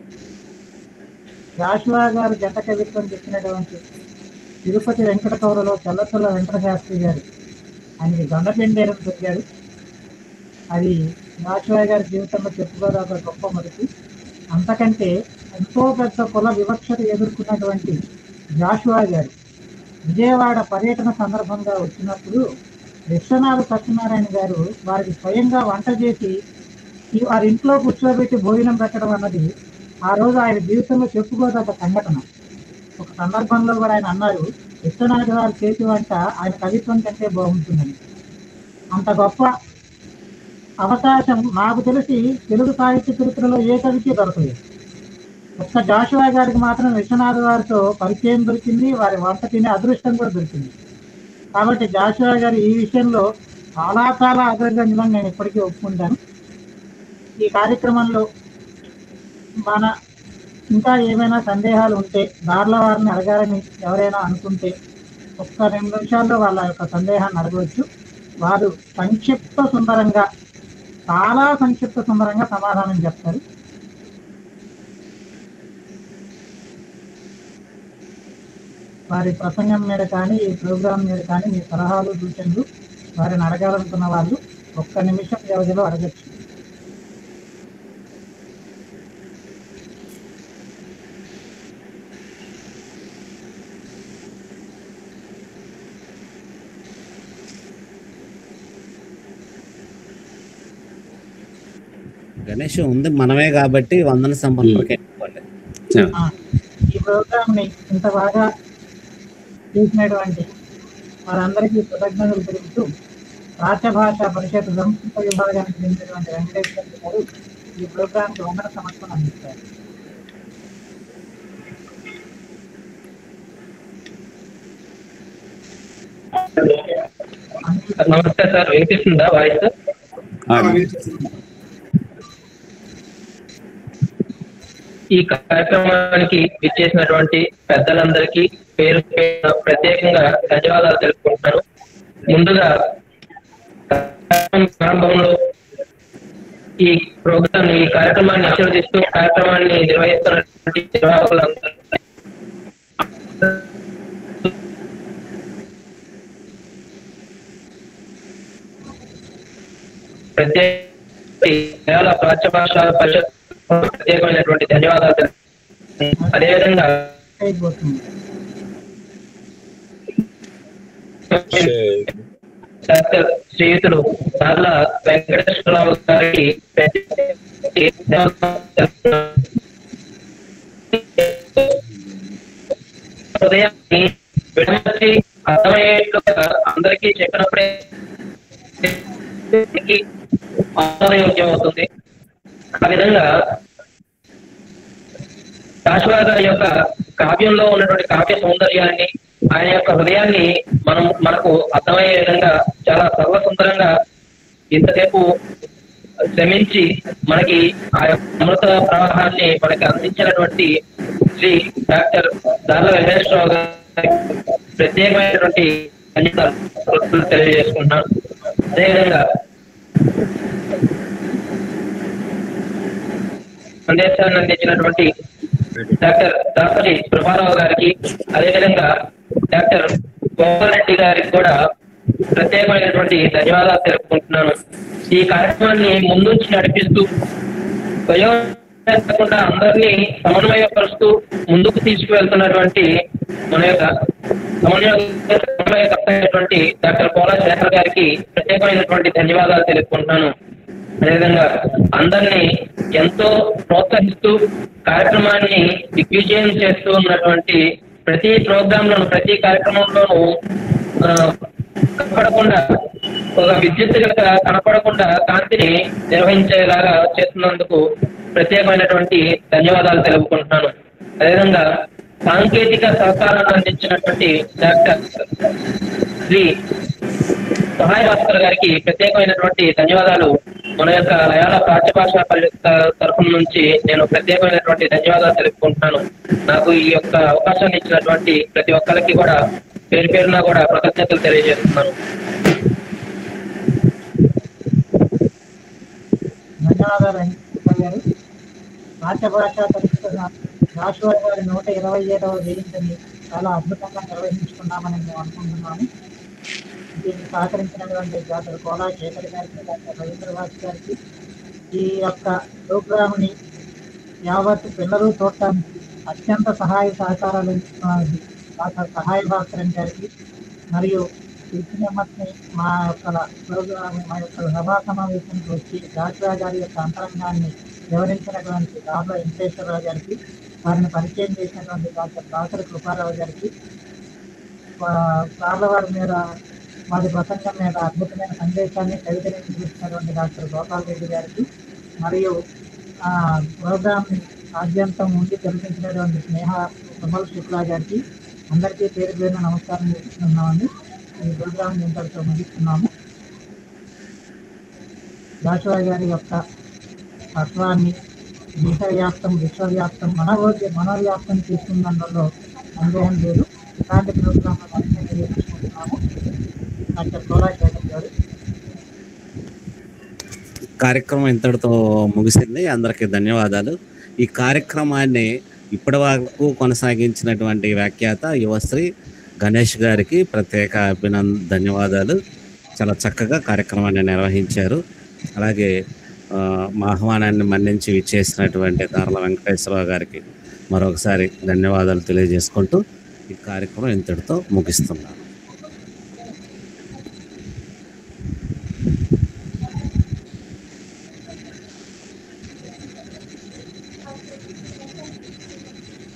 జాషువా గారు జంట కవిత్వం చెప్పినటువంటి తిరుపతి వెంకట కౌరలో చల్లతుల వెంకట శాస్త్రి గారు ఆయనకి గండపెండేరం దొరికాడు. అది జాషువా గారి జీవితంలో చెప్పుకోదగ్గ గొప్ప మొదటి. అంతకంటే ఎంతో పెద్ద కుల వివక్షత ఎదుర్కొన్నటువంటి జాషువా గారు విజయవాడ పర్యటన సందర్భంగా వచ్చినప్పుడు విశ్వనాథ సత్యనారాయణ గారు వారికి స్వయంగా వంట చేసి వారి ఇంట్లో కూర్చోబెట్టి భోజనం పెట్టడం అన్నది ఆ రోజు ఆయన జీవితంలో చెప్పుకోదగ్గ సంఘటన. ఒక సందర్భంలో కూడా ఆయన అన్నారు, విశ్వనాథ వారి చేతి వంట ఆయన కవిత్వం కంటే బాగుంటుందని. అంత గొప్ప అవకాశం నాకు తెలిసి తెలుగు సాహిత్య చరిత్రలో ఏ కవికి దొరకలేదు. ఒక్క జాషువా గారికి మాత్రం విశ్వనాథ వారితో పరిచయం దొరికింది, వారి వంట తినే అదృష్టం కూడా దొరికింది. కాబట్టి జాషువా గారు ఈ విషయంలో చాలా చాలా అభినందనలు నేను ఇప్పటికీ ఒప్పుకుంటాను. ఈ కార్యక్రమంలో మన ఇంకా ఏమైనా సందేహాలు ఉంటే దారిలో వారిని అడగాలని ఎవరైనా అనుకుంటే ఒక్క రెండు నిమిషాల్లో వాళ్ళ యొక్క సందేహాన్ని అడగవచ్చు. వారు సంక్షిప్త సుందరంగా, చాలా సంక్షిప్త సుందరంగా సమాధానం చెప్తారు. వారి ప్రసంగం మీద కానీ ఈ ప్రోగ్రాం మీద కానీ మీ సలహాలు సూచనలు వారిని అడగాలనుకున్న వాళ్ళు ఒక్క నిమిషం వ్యవధిలో అడగచ్చు. గణేష్ ఉంది మనమే కాబట్టి వందన సంపర్కే. ఈ ప్రోగ్రామ్ ని ఇంత బాగా చేసినటువంటి వారందరికీ కృతజ్ఞతలు తెలుపుతూ ప్రాచ్య భాషా పరిషత్ సంస్కృత విభాగానికి చెందినటువంటి వెంకటేశ్వర గారు ఈ ప్రోగ్రామ్ కి వందన సమర్పణ అందిస్తారు. నమస్తే సార్, వినిపిస్తుందా వాయిస్? ఈ కార్యక్రమానికి విచ్చేసినటువంటి పెద్దలందరికీ పేరు పేరు ప్రత్యేకంగా ధన్యవాదాలు తెలుపుకుంటున్నాను. ముందుగా ప్రారంభంలో ఈ ప్రోగ్రామ్ ఈ కార్యక్రమాన్ని ఆశీర్వదిస్తూ కార్యక్రమాన్ని నిర్వహిస్తున్నటువంటి నిర్వాహకులందరూ ప్రత్యేక ప్రాచ్య భాషా పరిషత్ ప్రత్యేకమైనటువంటి ధన్యవాదాలు. అదేవిధంగా డాక్టర్ శ్రీయుతుడు సార్ల వెంకటేశ్వరరావు గారికి హృదయాన్ని విడమర్చి అర్థమయ్యేట్లుగా అందరికీ చెప్పినప్పుడే ఆమోదయోగ్యం అవుతుంది. ఆ విధంగా జాషువా గారి యొక్క కావ్యంలో ఉన్నటువంటి కావ్య సౌందర్యాన్ని, ఆయన యొక్క హృదయాన్ని మనం మనకు అర్థమయ్యే విధంగా చాలా సర్వసుందరంగా ఇంతసేపు శ్రమించి మనకి ఆ యొక్క అమృత ప్రవాహాన్ని మనకి అందించినటువంటి శ్రీ డాక్టర్ దార్ల వెంకటేశ్వరరావు గారి ప్రత్యేకమైనటువంటి ధన్యవాదాలు తెలియజేసుకుంటున్నాను. అదేవిధంగా సందేశాన్ని అందించినటువంటి డాక్టర్ దాసరి ప్రభారావు గారికి, అదేవిధంగా డాక్టర్ గోపాలరెడ్డి గారికి కూడా ప్రత్యేకమైనటువంటి ధన్యవాదాలు తెలుపుకుంటున్నాను. ఈ కార్యక్రమాన్ని ముందుంచి నడిపిస్తూ కాకుండా అందరినీ సమన్వయపరుస్తూ ముందుకు తీసుకువెళ్తున్నటువంటి మన యొక్క సమన్వయ సమన్వయకర్తైనటువంటి డాక్టర్ పోలా శేఖర్ గారికి ప్రత్యేకమైనటువంటి ధన్యవాదాలు తెలుపుకుంటున్నాను. అదేవిధంగా అందరినీ ఎంతో ప్రోత్సహిస్తూ కార్యక్రమాన్ని దిగ్విజయం చేస్తూ ఉన్నటువంటి ప్రతి ప్రోగ్రాంలోను ప్రతి కార్యక్రమంలోనూ కనపడకుండా ఒక విద్యుత్తుగా కనపడకుండా కాంతిని నిర్వహించేలాగా చేస్తున్నందుకు ప్రత్యేకమైనటువంటి ధన్యవాదాలు తెలుపుకుంటున్నాను. అదేవిధంగా సాంకేతిక సహకారాన్ని అందించినటువంటి డాక్టర్ శ్రీ సహాయ భాస్కర్ గారికి ప్రత్యేకమైనటువంటి ధన్యవాదాలు మన యొక్క లయాల ప్రాచ్యభాష తరఫున నుంచి నేను ప్రత్యేకమైనటువంటి ధన్యవాదాలు తెలుపుకుంటున్నాను. నాకు ఈ యొక్క అవకాశాన్ని ఇచ్చినటువంటి ప్రతి ఒక్కరికి కూడా పేరు పేరున కూడా కృతజ్ఞతలు తెలియజేస్తున్నాను. ధన్యవాదాలు గారు. ప్రాచ్యభాష తరఫున జాషువా గారి నూట ఇరవై ఏడవ జయంతిని చాలా అద్భుతంగా నిర్వహించుకున్నామని మేము అనుకుంటున్నాము. దీన్ని సహకరించినటువంటి డాక్టర్ కోలా శేఖర్ గారికి, డాక్టర్ రవీంద్రనాథ్ గారికి, ఈ యొక్క ప్రోగ్రామ్ని యావత్ పిల్లలు చూడటానికి అత్యంత సహాయ సహకారాలు ఇస్తున్నది డాక్టర్ సహాయ భాస్కరన్ గారికి, మరియు పిలిచినమ్మని మా యొక్క ప్రోగ్రామ్ మా యొక్క సభా సమావేశానికి వచ్చి జాషువా గారి యొక్క అంతరంగాన్ని వివరించినటువంటి రాబ వెంకటేశ్వరరావు గారికి, వారిని పరిచయం చేసినటువంటి డాక్టర్ దాసరి కృపారావు గారికి, రాళ్ళవారి మీద వారి ప్రసంగం మీద అద్భుతమైన సందేశాన్ని కవితని చూసినటువంటి డాక్టర్ గోపాల్ రెడ్డి గారికి, మరియు ఆ ప్రోగ్రామ్ని ఆద్యంతం ఉండి తెలిపించినటువంటి స్నేహ సుమల్ శుక్లా గారికి అందరికీ పేరు పేరున నమస్కారం చేస్తున్నామని ఈ ప్రోగ్రామ్ ఇంతటితో ముగిస్తున్నాము. జాషువా గారి యొక్క తత్వాన్ని దేశవ్యాప్తం విశ్వవ్యాప్తం మనోజ్య మనోవ్యాప్తం తీసుకున్నందులో సందేహం లేదు. ఇలాంటి ప్రోగ్రామ్ తెలియజేసుకుంటున్నాము. డాక్టర్ కోలా శేఖర్ గారు. కార్యక్రమం ఇంతటితో ముగిసింది. అందరికీ ధన్యవాదాలు. ఈ కార్యక్రమాన్ని ఇప్పటి వరకు కొనసాగించినటువంటి వ్యాఖ్యాత యువశ్రీ గణేష్ గారికి ప్రత్యేక అభినంద ధన్యవాదాలు. చాలా చక్కగా కార్యక్రమాన్ని నిర్వహించారు. అలాగే మా ఆహ్వానాన్ని మన్నించి విచ్చేసినటువంటి తారల వెంకటేశ్వరరావు గారికి మరొకసారి ధన్యవాదాలు తెలియజేసుకుంటూ ఈ కార్యక్రమం ఇంతటితో ముగిస్తున్నాను.